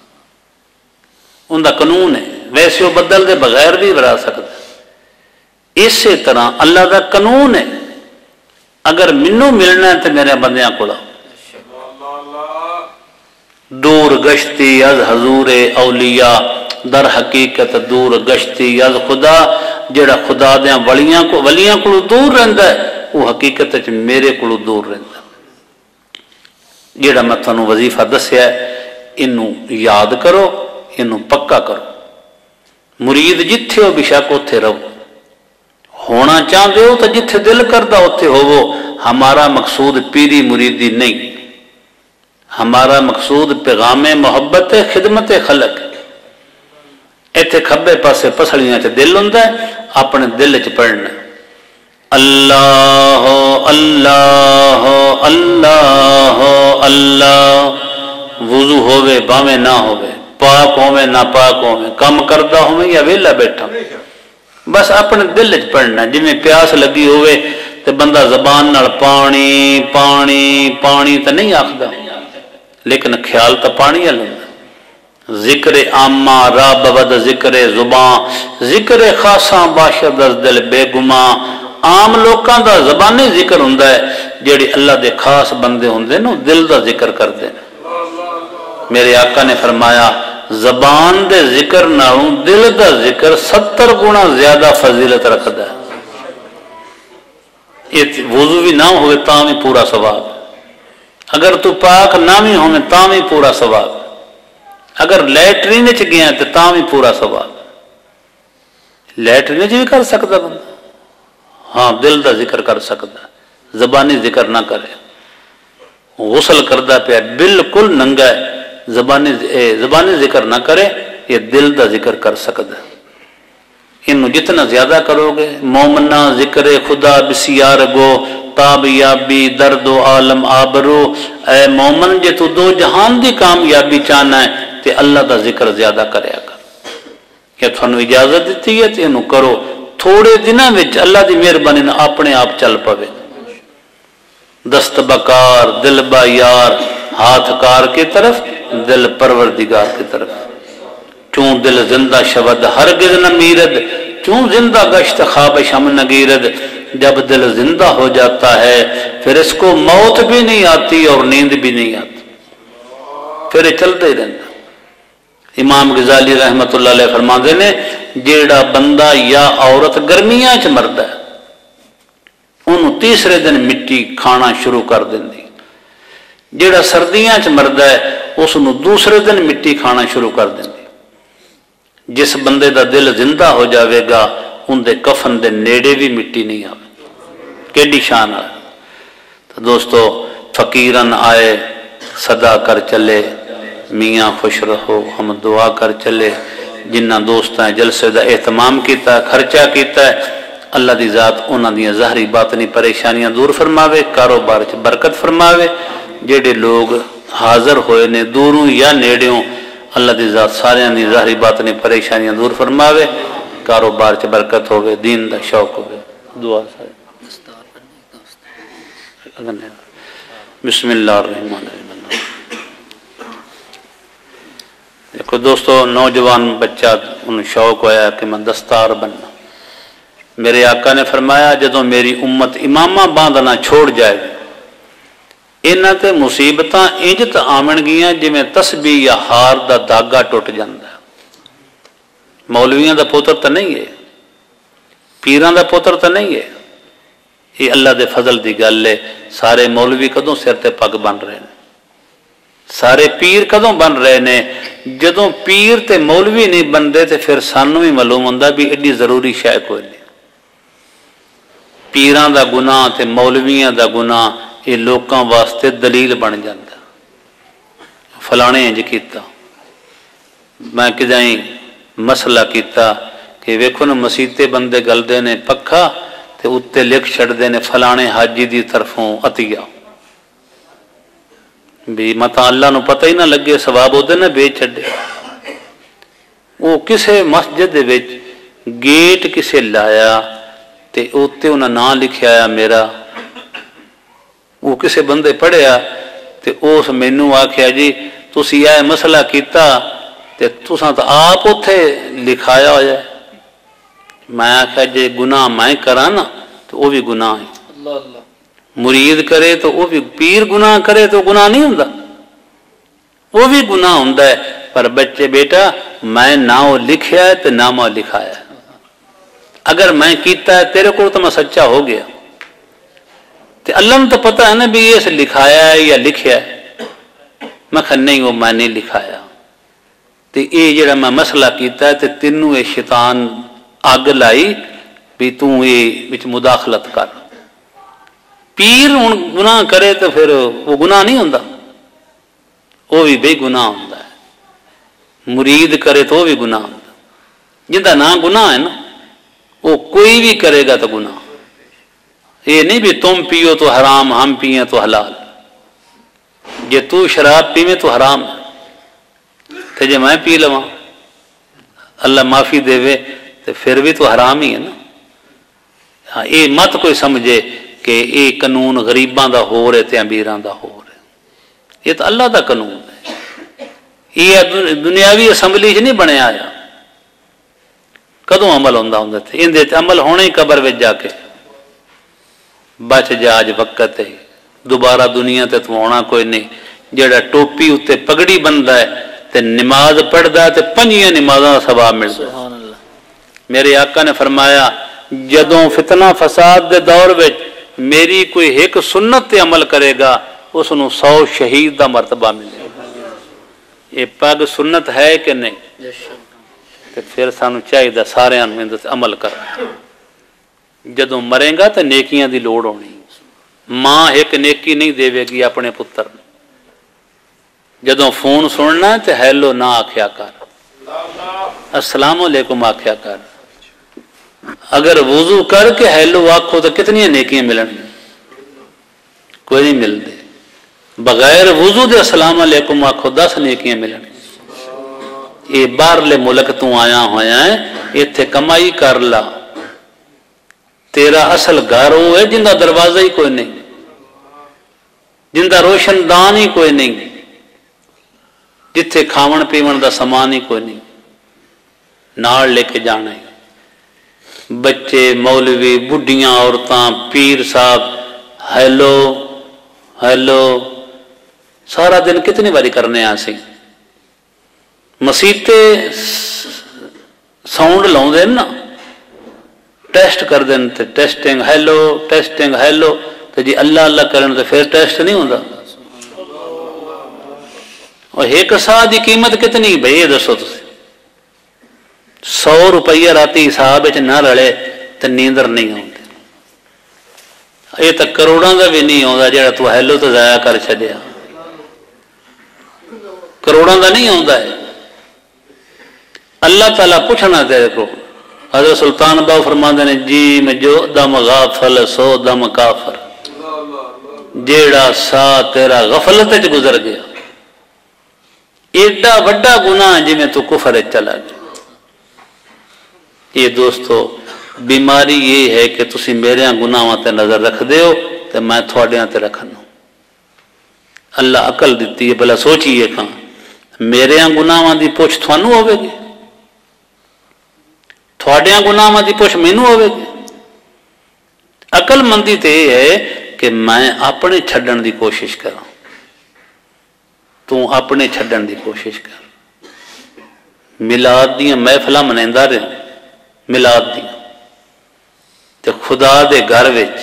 ان دا قانون ہے، ویسے وہ بدل دے بغیر بھی برا سکتا ہے۔ اسی طرح اللہ دا قانون ہے اگر منو ملنا ہے تو میرے بندیاں کو دور گشتی از حضور اولیاء، در حقیقت دور گشتی از خدا، جڑا خدا دیاں ولیاں کو ولیاں کو دور رہندا ہے وہ حقیقت وچ میرے کو دور رہندا ہے۔ جڑا میں تانوں وظیفہ دسیا ہے انہوں یاد کرو، انہوں پکا کرو، مرید جتھے ہو بشک اتھے رہو، ہونا چاہتے ہو تو جتھے دل کرتا اتھے ہوو۔ ہمارا مقصود پیری مریدی نہیں، ہمارا مقصود پیغام محبت خدمت خلق۔ ایتھے کھبے پاسے پسڑیاں چ دل ہوندا ہے، اپنے دل چ پڑھنا اللہ اللہ اللہ اللہ، وضو ہوے باویں نہ ہوے، پاک ہوے نہ پاک ہوے، کم کردا ہوے یا ویلا بیٹھا، بس اپنے دل چ پڑھنا۔ جی میں پیاس لگی ہوئے تو بندہ زبان نال پانی پانی پانی تو نہیں آخدا، لیکن خیال تو پانی والا ہوندا۔ ذکر عامہ را بود ذکر زبان، ذکر خاصاں باشد از دل بے گماں۔ عام لوکاں دا زبانی ذکر ہوندا ہے، جڑے اللہ دے خاص بندے ہوندے نو دل دا ذکر کردے۔ میرے آقا نے فرمایا زبان دے ذکر نالوں دل دا ذکر ستر گنا زیادہ فضیلت رکھتا ہے. وضو بھی نہ ہوئے تاں بھی پورا ثواب، اگر تو پاک نہ بھی ہوئے تاں بھی پورا ثواب، اگر لیٹرین چ گیا تو تاں بھی پورا ثواب. لیٹرین چ بھی کر سکتا بندہ، ہاں دل دا ذکر کر سکتا، زبانی ذکر نہ کرے. غسل کردہ پیا بالکل ننگا ہے، زبانی زبانی ذکر نہ کرے، یہ دل دا ذکر کر سکتا. انہوں جتنا زیادہ کرو گے مومنہ ذکر خدا بسیار گو تاب یابی درد و عالم آبرو. اے مومن جے تو دو جہان دی کامیابی چاہنا ہے تے اللہ دا ذکر زیادہ کرے گا. کہ تھانوں اجازت دیتی ہے تے انہوں کرو، تھوڑے دنوں وچ اللہ دی مہربانی نہ اپنے آپ چل پوے. دست بکار دل با یار ہاتھ کار کی طرف دل پروردگار کی طرف. چون دل زندہ شود ہرگز نہ میرد، چون زندہ گشت خواب شم نگیرد. جب دل زندہ ہو جاتا ہے پھر اس کو موت بھی نہیں آتی اور نیند بھی نہیں آتی، پھر چلتے ہی رہتا. امام غزالی رحمت اللہ علیہ فرماتے نے جیڑا بندہ یا عورت گرمیاں چ مرد ہے انہوں تیسرے دن مٹی کھانا شروع کر دیں، جیڑا سردیاں چ مرد ہے اس انہوں دوسرے دن مٹی کھانا شروع کر دیں. جس بندے دا دل زندہ ہو جاوے گا ان دے کفن دے نیڑے بھی مٹی نہیں آوے. کیڑی شان ہے. تو دوستو فقیرن آئے صدا کر چلے، میاں خوش رہو ہم دعا کر چلے. جنہ دوستاں جلسے دا اہتمام کیتا ہے، خرچہ کیتا ہے، اللہ دی ذات انہاں دی ظاہری باطنی پریشانیاں دور فرماوے، کاروبار چ برکت فرماوے. جڑے لوگ حاضر ہوئے نے دوروں یا نیڑیوں اللہ دی ذات سارے دی ظاہری باطنی پریشانیاں دور فرماوے، کاروبار چ برکت ہوئے، دین دا شوق ہوئے. دعا سارے بسم اللہ الرحمن الرحیم. دیکھو دوستو نوجوان بچہ انہوں شوق ہویا کہ میں دستار بننا. میرے آقا نے فرمایا جدوں میری امت امامہ باندھنا چھوڑ جائے انہاں تے مصیبتاں انج تے آمن گیاں جویں تسبیح یا ہار دا داگا ٹوٹ جاندا. مولویاں دا پتر تے نہیں ہے، پیراں دا پتر تے نہیں ہے، یہ اللہ دے فضل دی گل ہے. سارے مولوی کدوں سر تے پگ بن رہے ہیں، سارے پیر کدوں بن رہے ہیں. جدوں پیر تے مولوی نہیں بندے تے پھر سانوں بھی معلوم ہوندا بھی ایڈی ضروری شے کوئی نہیں. پیراں دا گناہ تے مولویاں دا گناہ یہ لوکاں واسطے دلیل بن جاتا. فلانے انج کیتا، میں کدائیں مسئلہ کیتا کہ ویکھو نا مسیتے بندے گلدے نے پکھا تے اتے لکھ چھڑدے نے فلانے حاجی دی طرفوں عطیہ. بھی متا اللہ نو پتہ ہی نہ لگے ثواب ہو دے نہ بیچ چھڑے. وہ کسے مسجد دے وچ گیٹ کسے لایا تے اتے انہاں نام لکھیا آیا میرا. وہ کسے بندے پڑھیا تے اس مینوں آکھیا جی تسی اے مسئلہ کیتا تے تساں تو آپ اتھے لکھایا ہو جائے. میں آکھیا جی گناہ میں کراں نا تو وہ بھی گناہ ہے. مرید کرے تو وہ بھی، پیر گناہ کرے تو گناہ نہیں ہوندا، وہ بھی گناہ ہوندا ہے. پر بچے بیٹا میں نہ وہ لکھیا ہے تو نہ میں لکھایا ہے. اگر میں کیتا ہے تیرے کو تو میں سچا ہو گیا. تے اللہ نے تو پتہ ہے نا بھی یہ سے لکھایا ہے یا لکھیا ہے. میں کہا نہیں وہ میں نہیں لکھایا. تے یہ جڑا میں مسئلہ کیتا ہے تے تینوں یہ شیطان اگ لائی بھی تو یہ وچ مداخلت کر. پیر ہن گناہ کرے تو پھر وہ گناہ نہیں ہوندا، وہ بھی بے گناہ ہوندا ہے. مرید کرے تو وہ بھی گناہ ہوندا. جندا نہ گناہ ہے نا وہ کوئی بھی کرے گا تو گناہ. یہ نہیں بھی تم پیو تو حرام ہم پیئیں تو حلال. جے تو شراب پیویں تو حرام ہے تے جے میں پی لواں اللہ معافی دے وے تو پھر بھی تو حرام ہی ہے نا. ہاں یہ مت کوئی سمجھے کہ یہ قانون غریباں دا ہو رہے تے امیراں دا ہو رہے. یہ تو اللہ دا قانون ہے. یہ دنیاوی اسمبلی چ نہیں بنیا آیا. کدوں عمل ہوندا ہوندا تے اندے تے عمل ہونے ہی قبر وچ جا کے. بچ جا اج وقت ہے دوبارہ دنیا تے تو آنا کوئی نہیں. جڑا ٹوپی اتے پگڑی بندا ہے تے تے نماز پڑھدا تے پنجیاں نمازاں دا ثواب ملدا ہے۔ میرے آقا نے فرمایا جدوں فتنہ فساد دے دور وچ میری کوئی ایک سنت تے عمل کرے گا اس نو سو شہید دا مرتبہ ملے گا۔ یہ پگ سنت ہے کہ نہیں؟ تے پھر سانو چاہیے سارے عمل کرنا۔ جدوں مرے گا تے نیکیاں دی لوڑ ہونی۔ ماں ایک نیکی نہیں دے گی اپنے پتر نے۔ جدوں فون سننا تے ہیلو نہ آکھیا کر، السلام علیکم آکھیا کر۔ اگر وضو کر کے ہیلو آکھو تو کتنی نیکیاں ملن؟ کوئی نہیں ملتے۔ بغیر وضو دے السلام علیکم آکھو دس نیکیاں ملن۔ یہ باہرلے ملک تو آیا ہویا ہے، اتنے کمائی کر لا۔ تیرا اصل گھر وہ ہے جن کا دروازہ ہی کوئی نہیں، جن کا روشن دان ہی کوئی نہیں، جتھے کھاون پیون دا سامان ہی کوئی نہیں، نال لے کے جانا ہے۔ بچے، مولوی، بڈھیاں عورتاں، پیر صاحب ہیلو ہیلو سارا دن کتنی باری کرنے آسی۔ مسیتے ساؤنڈ لاؤں دے نا، ٹیسٹ کر دیں تے ٹیسٹنگ ہیلو ٹیسٹنگ ہیلو تے جی اللہ اللہ کرن تے پھر ٹیسٹ نہیں ہوتا۔ اور ایک سا دی قیمت کتنی بھائی یہ دسو تسی؟ سو روپیہ راتی حساب نہ رلے تو نیندر نہیں آتی۔ یہ تو کروڑوں کا بھی نہیں آتا جہاں تو ہیلو تو ضائع کر چڈیا، کروڑوں کا نہیں آتا ہے۔ اللہ تعالیٰ پوچھنا تیرے کو۔ حضرت سلطان باؤ فرماندے نے جی میں جو دم غافل سو دم کافر، جیڑا سا تیرا غفلت چ گزر گیا ایڈا وڈا گناہ جی میں تو کفر چلا گیا۔ یہ دوستو بیماری یہ ہے کہ تسی میرے گناہاں تے نظر رکھ دیو تے میں تھوڑیاں تے رکھنا۔ اللہ عقل دیتی ہے، بلا سوچئے کہاں میرے گناہاں دی پوچھ تھانوں ہوے گی، تھوڑیاں گناہاں دی پوچھ مینوں ہوے گی۔ عقل مندی تے یہ ہے کہ میں اپنے چھڈن دی کوشش کراں، تو اپنے چھڈن دی کوشش کر۔ میلاد دیاں محفلاں منیندا رہے، میلاد دیاں تے خدا دے گھر وچ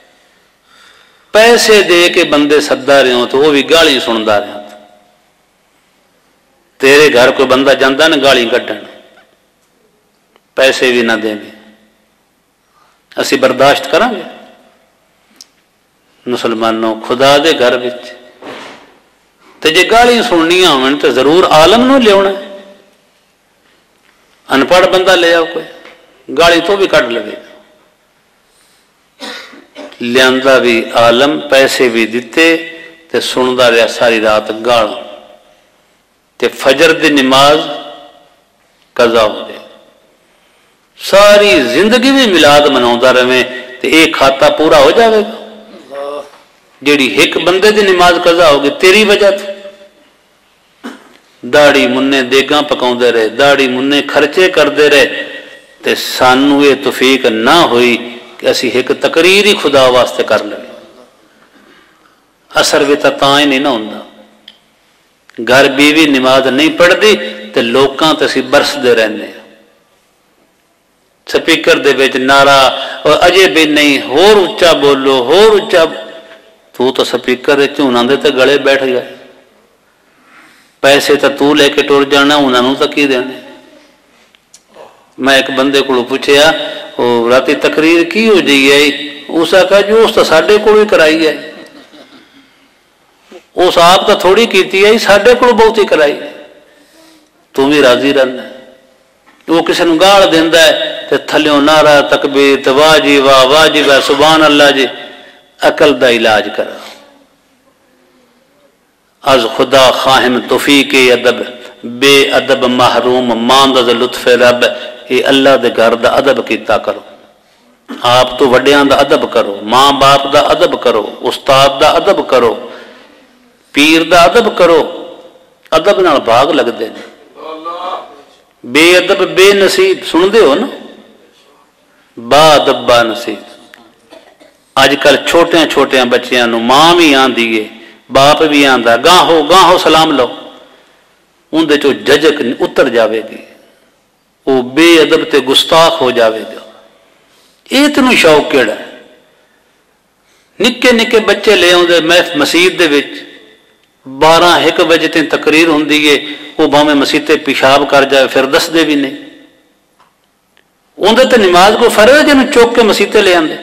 پیسے دے کے بندے سدا رہے ہوں تو وہ بھی گالی سندا رہے ہوں۔ تیرے گھر کوئی بندہ جاندہ نا گالی کڈن، پیسے بھی نہ دیں گے، اسی برداشت کریں گے؟ مسلمانوں خدا دے گھر وچ تے جے گالی سننیاں ہون تے ضرور عالم نو لیاونا ہے۔ ان پڑھ بندہ لے آؤ کوئی گالی تو بھی کٹ لگے، لیاندا بھی عالم، پیسے بھی دیتے تے سندا رہا ساری رات گال تے فجر دی نماز قضا ہو جائے، ساری زندگی بھی میلاد مناوندا رہے تے ایک کھاتا پورا ہو جاوے گا۔ جیڑی ایک بندے دی نماز قضا ہوگی تیری وجہ تھی۔ داڑی مننے دیگاں پکاؤندے رہے، داڑی مننے خرچے کردے رہے تے سانو یہ توفیق نہ ہوئی کہ اسی ایک تقریر ہی خدا واسطے کر لیں۔ اثر بھی تاں ہی نہیں نہ ہوندا۔ گھر بیوی نماز نہیں پڑھ دی تے لوکاں تے اسی برس دے رہنے، سپیکر دے وچ نعرہ اور اجے بھی نہیں ہور اچا بولو ہور اچا، تو تو سپیکر دے چوناں دے تے گلے بیٹھ گئے، پیسے تو تو لے کے ٹر جانا، انہوں تک ہی دینے۔ میں ایک بندے کو پوچھیا وہ راتی تقریر کی ہو جی ہے، اس آخا جو اس تو ساڈے کو ہی کرائی ہے، اس آپ تو تھوڑی کیتی ہے، ساڈے کو بہت ہی کرائی ہے، تم بھی راضی رہنا۔ وہ کسی نو گال دیندا ہے تے تھلیوں نعرہ تکبیر تے واہ جی واہ واہ جی واہ سبحان اللہ جی۔ عقل دا علاج کرا، از خدا خواہم توفیق ادب، بے ادب محروم ماند از لطف رب۔ یہ اللہ دے گھر دا ادب کیتا کرو، آپ تو وڈیاں دا ادب کرو، ماں باپ دا ادب کرو، استاد دا ادب کرو، پیر دا ادب کرو۔ ادب نال بھاگ لگدے نے۔ بے ادب بے نصیب سن دے ہو نا، با ادب با نصیب۔ اج کل چھوٹیاں چھوٹیاں بچیاں نو ماں بھی آندی ہے، باپ بھی آندا، گاہو گاہو سلام لو، اندر چو ججک اتر جاوے گی، وہ بے ادب تے گستاخ ہو جاوے گا۔ یہ تینوں شوق کیڑا ہے؟ نکے نکے بچے لے آؤں مسجد دے وچ، بارہ ایک بجے تین تقریر ہوندی ہے، وہ بھاویں مسجد تے پیشاب کر جائے پھر دس دے بھی نہیں، اندر تے نماز کو فرض ہے جنہوں چوک کے مسجد تے لے آندے؟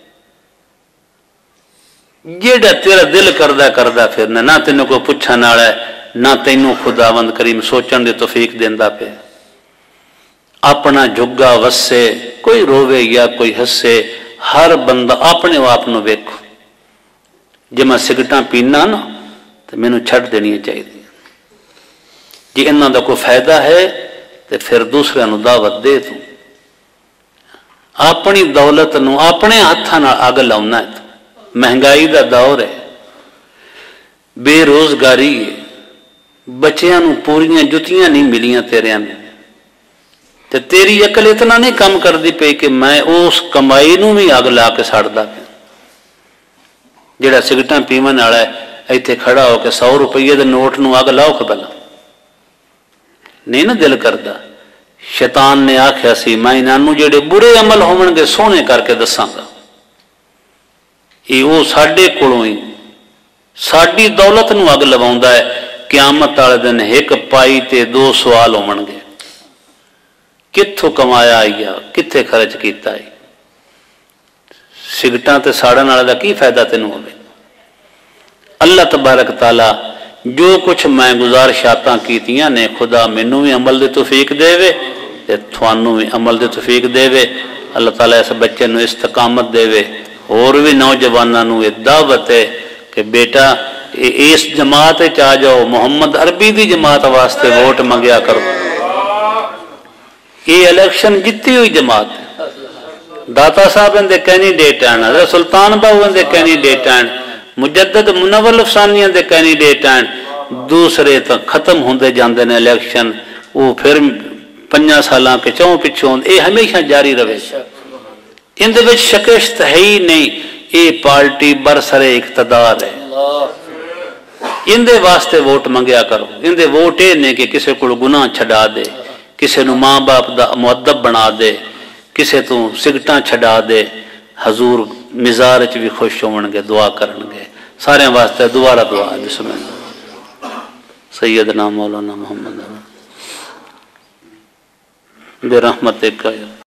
جیڑا تیرا دل کردہ کردہ پھرنا، نہ تینوں کو پوچھا نالا ہے، نہ تینوں خداوند کریم سوچن دے توفیق دیندہ پہ۔ اپنا جھگا وسے، کوئی روے یا کوئی ہسے، ہر بندہ اپنے آپ نو ویکھو۔ جے میں سگرٹاں پینا نا تو مینوں چھڈ دینی چاہیے، جی انہاں دا کوئی فائدہ ہے تو پھر دوسرے نو دعوت دے تو۔ اپنی دولت نو اپنے ہاتھاں نال اگ لاؤنا ہے۔ مہنگائی دا دور ہے، بے روزگاری ہے، بچیاں نو پوریاں جتیاں نہیں ملیاں تیرے میں، تے تیری عقل اتنا نہیں کم کر دی پئی کہ میں اس کمائی نو بھی اگ لا کے سڑدا پیا۔ جڑا سگرٹاں پیون والا ہے ایتھے کھڑا ہو کے سو روپیے دے نوٹ نو اگ لاؤ کبلا، نہیں نا دل کردا۔ شیطان نے آکھیا سی میں انہاں نو جڑے برے عمل ہون گے سونے کر کے دساں گا، یہ وہ ساڈے کولوں ہی ساڈی دولت نو اگ لواؤندا ہے۔ قیامت والے دن ایک پائی تے دو سوال ہون گے، کتھوں کمایا آئی کتھے خرچ کیتا ہے؟ سگرٹاں تے ساڑن والے دا کی فائدہ تینوں ہوے؟ اللہ تبارک تعالی جو کچھ میں گزارشاتاں کیتیاں نے، خدا مینوں بھی عمل دی توفیق دے وے تے تھانوں بھی عمل دی توفیق دے وے۔ اللہ تعالیٰ اس بچے نو استقامت دے وے۔ اور بھی نوجوانوں نو یہ دعوت ہے کہ بیٹا اس جماعت آ جاؤ، محمد عربی دی جماعت واسطے ووٹ منگیا کرو۔ یہ الیکشن جیتی ہوئی جماعت ہے۔ داتا صاحب اندے کینڈیڈیٹ ہیں، حضرت سلطان باہو اندے کینڈیڈیٹ ہیں، مجدد منور افسانی اندے کینڈیڈیٹ ہیں۔ دوسرے تو ختم ہوندے جاندے نے الیکشن، وہ پھر پنجا سالاں کے چوں پچھوں، یہ ہمیشہ جاری رہے۔ اندے وچ شکست ہے ہی نہیں، یہ پارٹی برسر اقتدار ہے۔ اندے واسطے ووٹ منگیا کرو۔ اندے ووٹ یہ نہیں کہ کسے کو گناہ چھڈا دے، کسے نو ماں باپ دا مؤدب بنا دے، کسے تو سگٹاں چھڈا دے۔ حضور مزار چ بھی خوش ہون گے، دعا کرن گے سارے واسطے۔ دوبارہ دعا بسم اللہ۔ سیدنا مولانا محمد برحمتک یا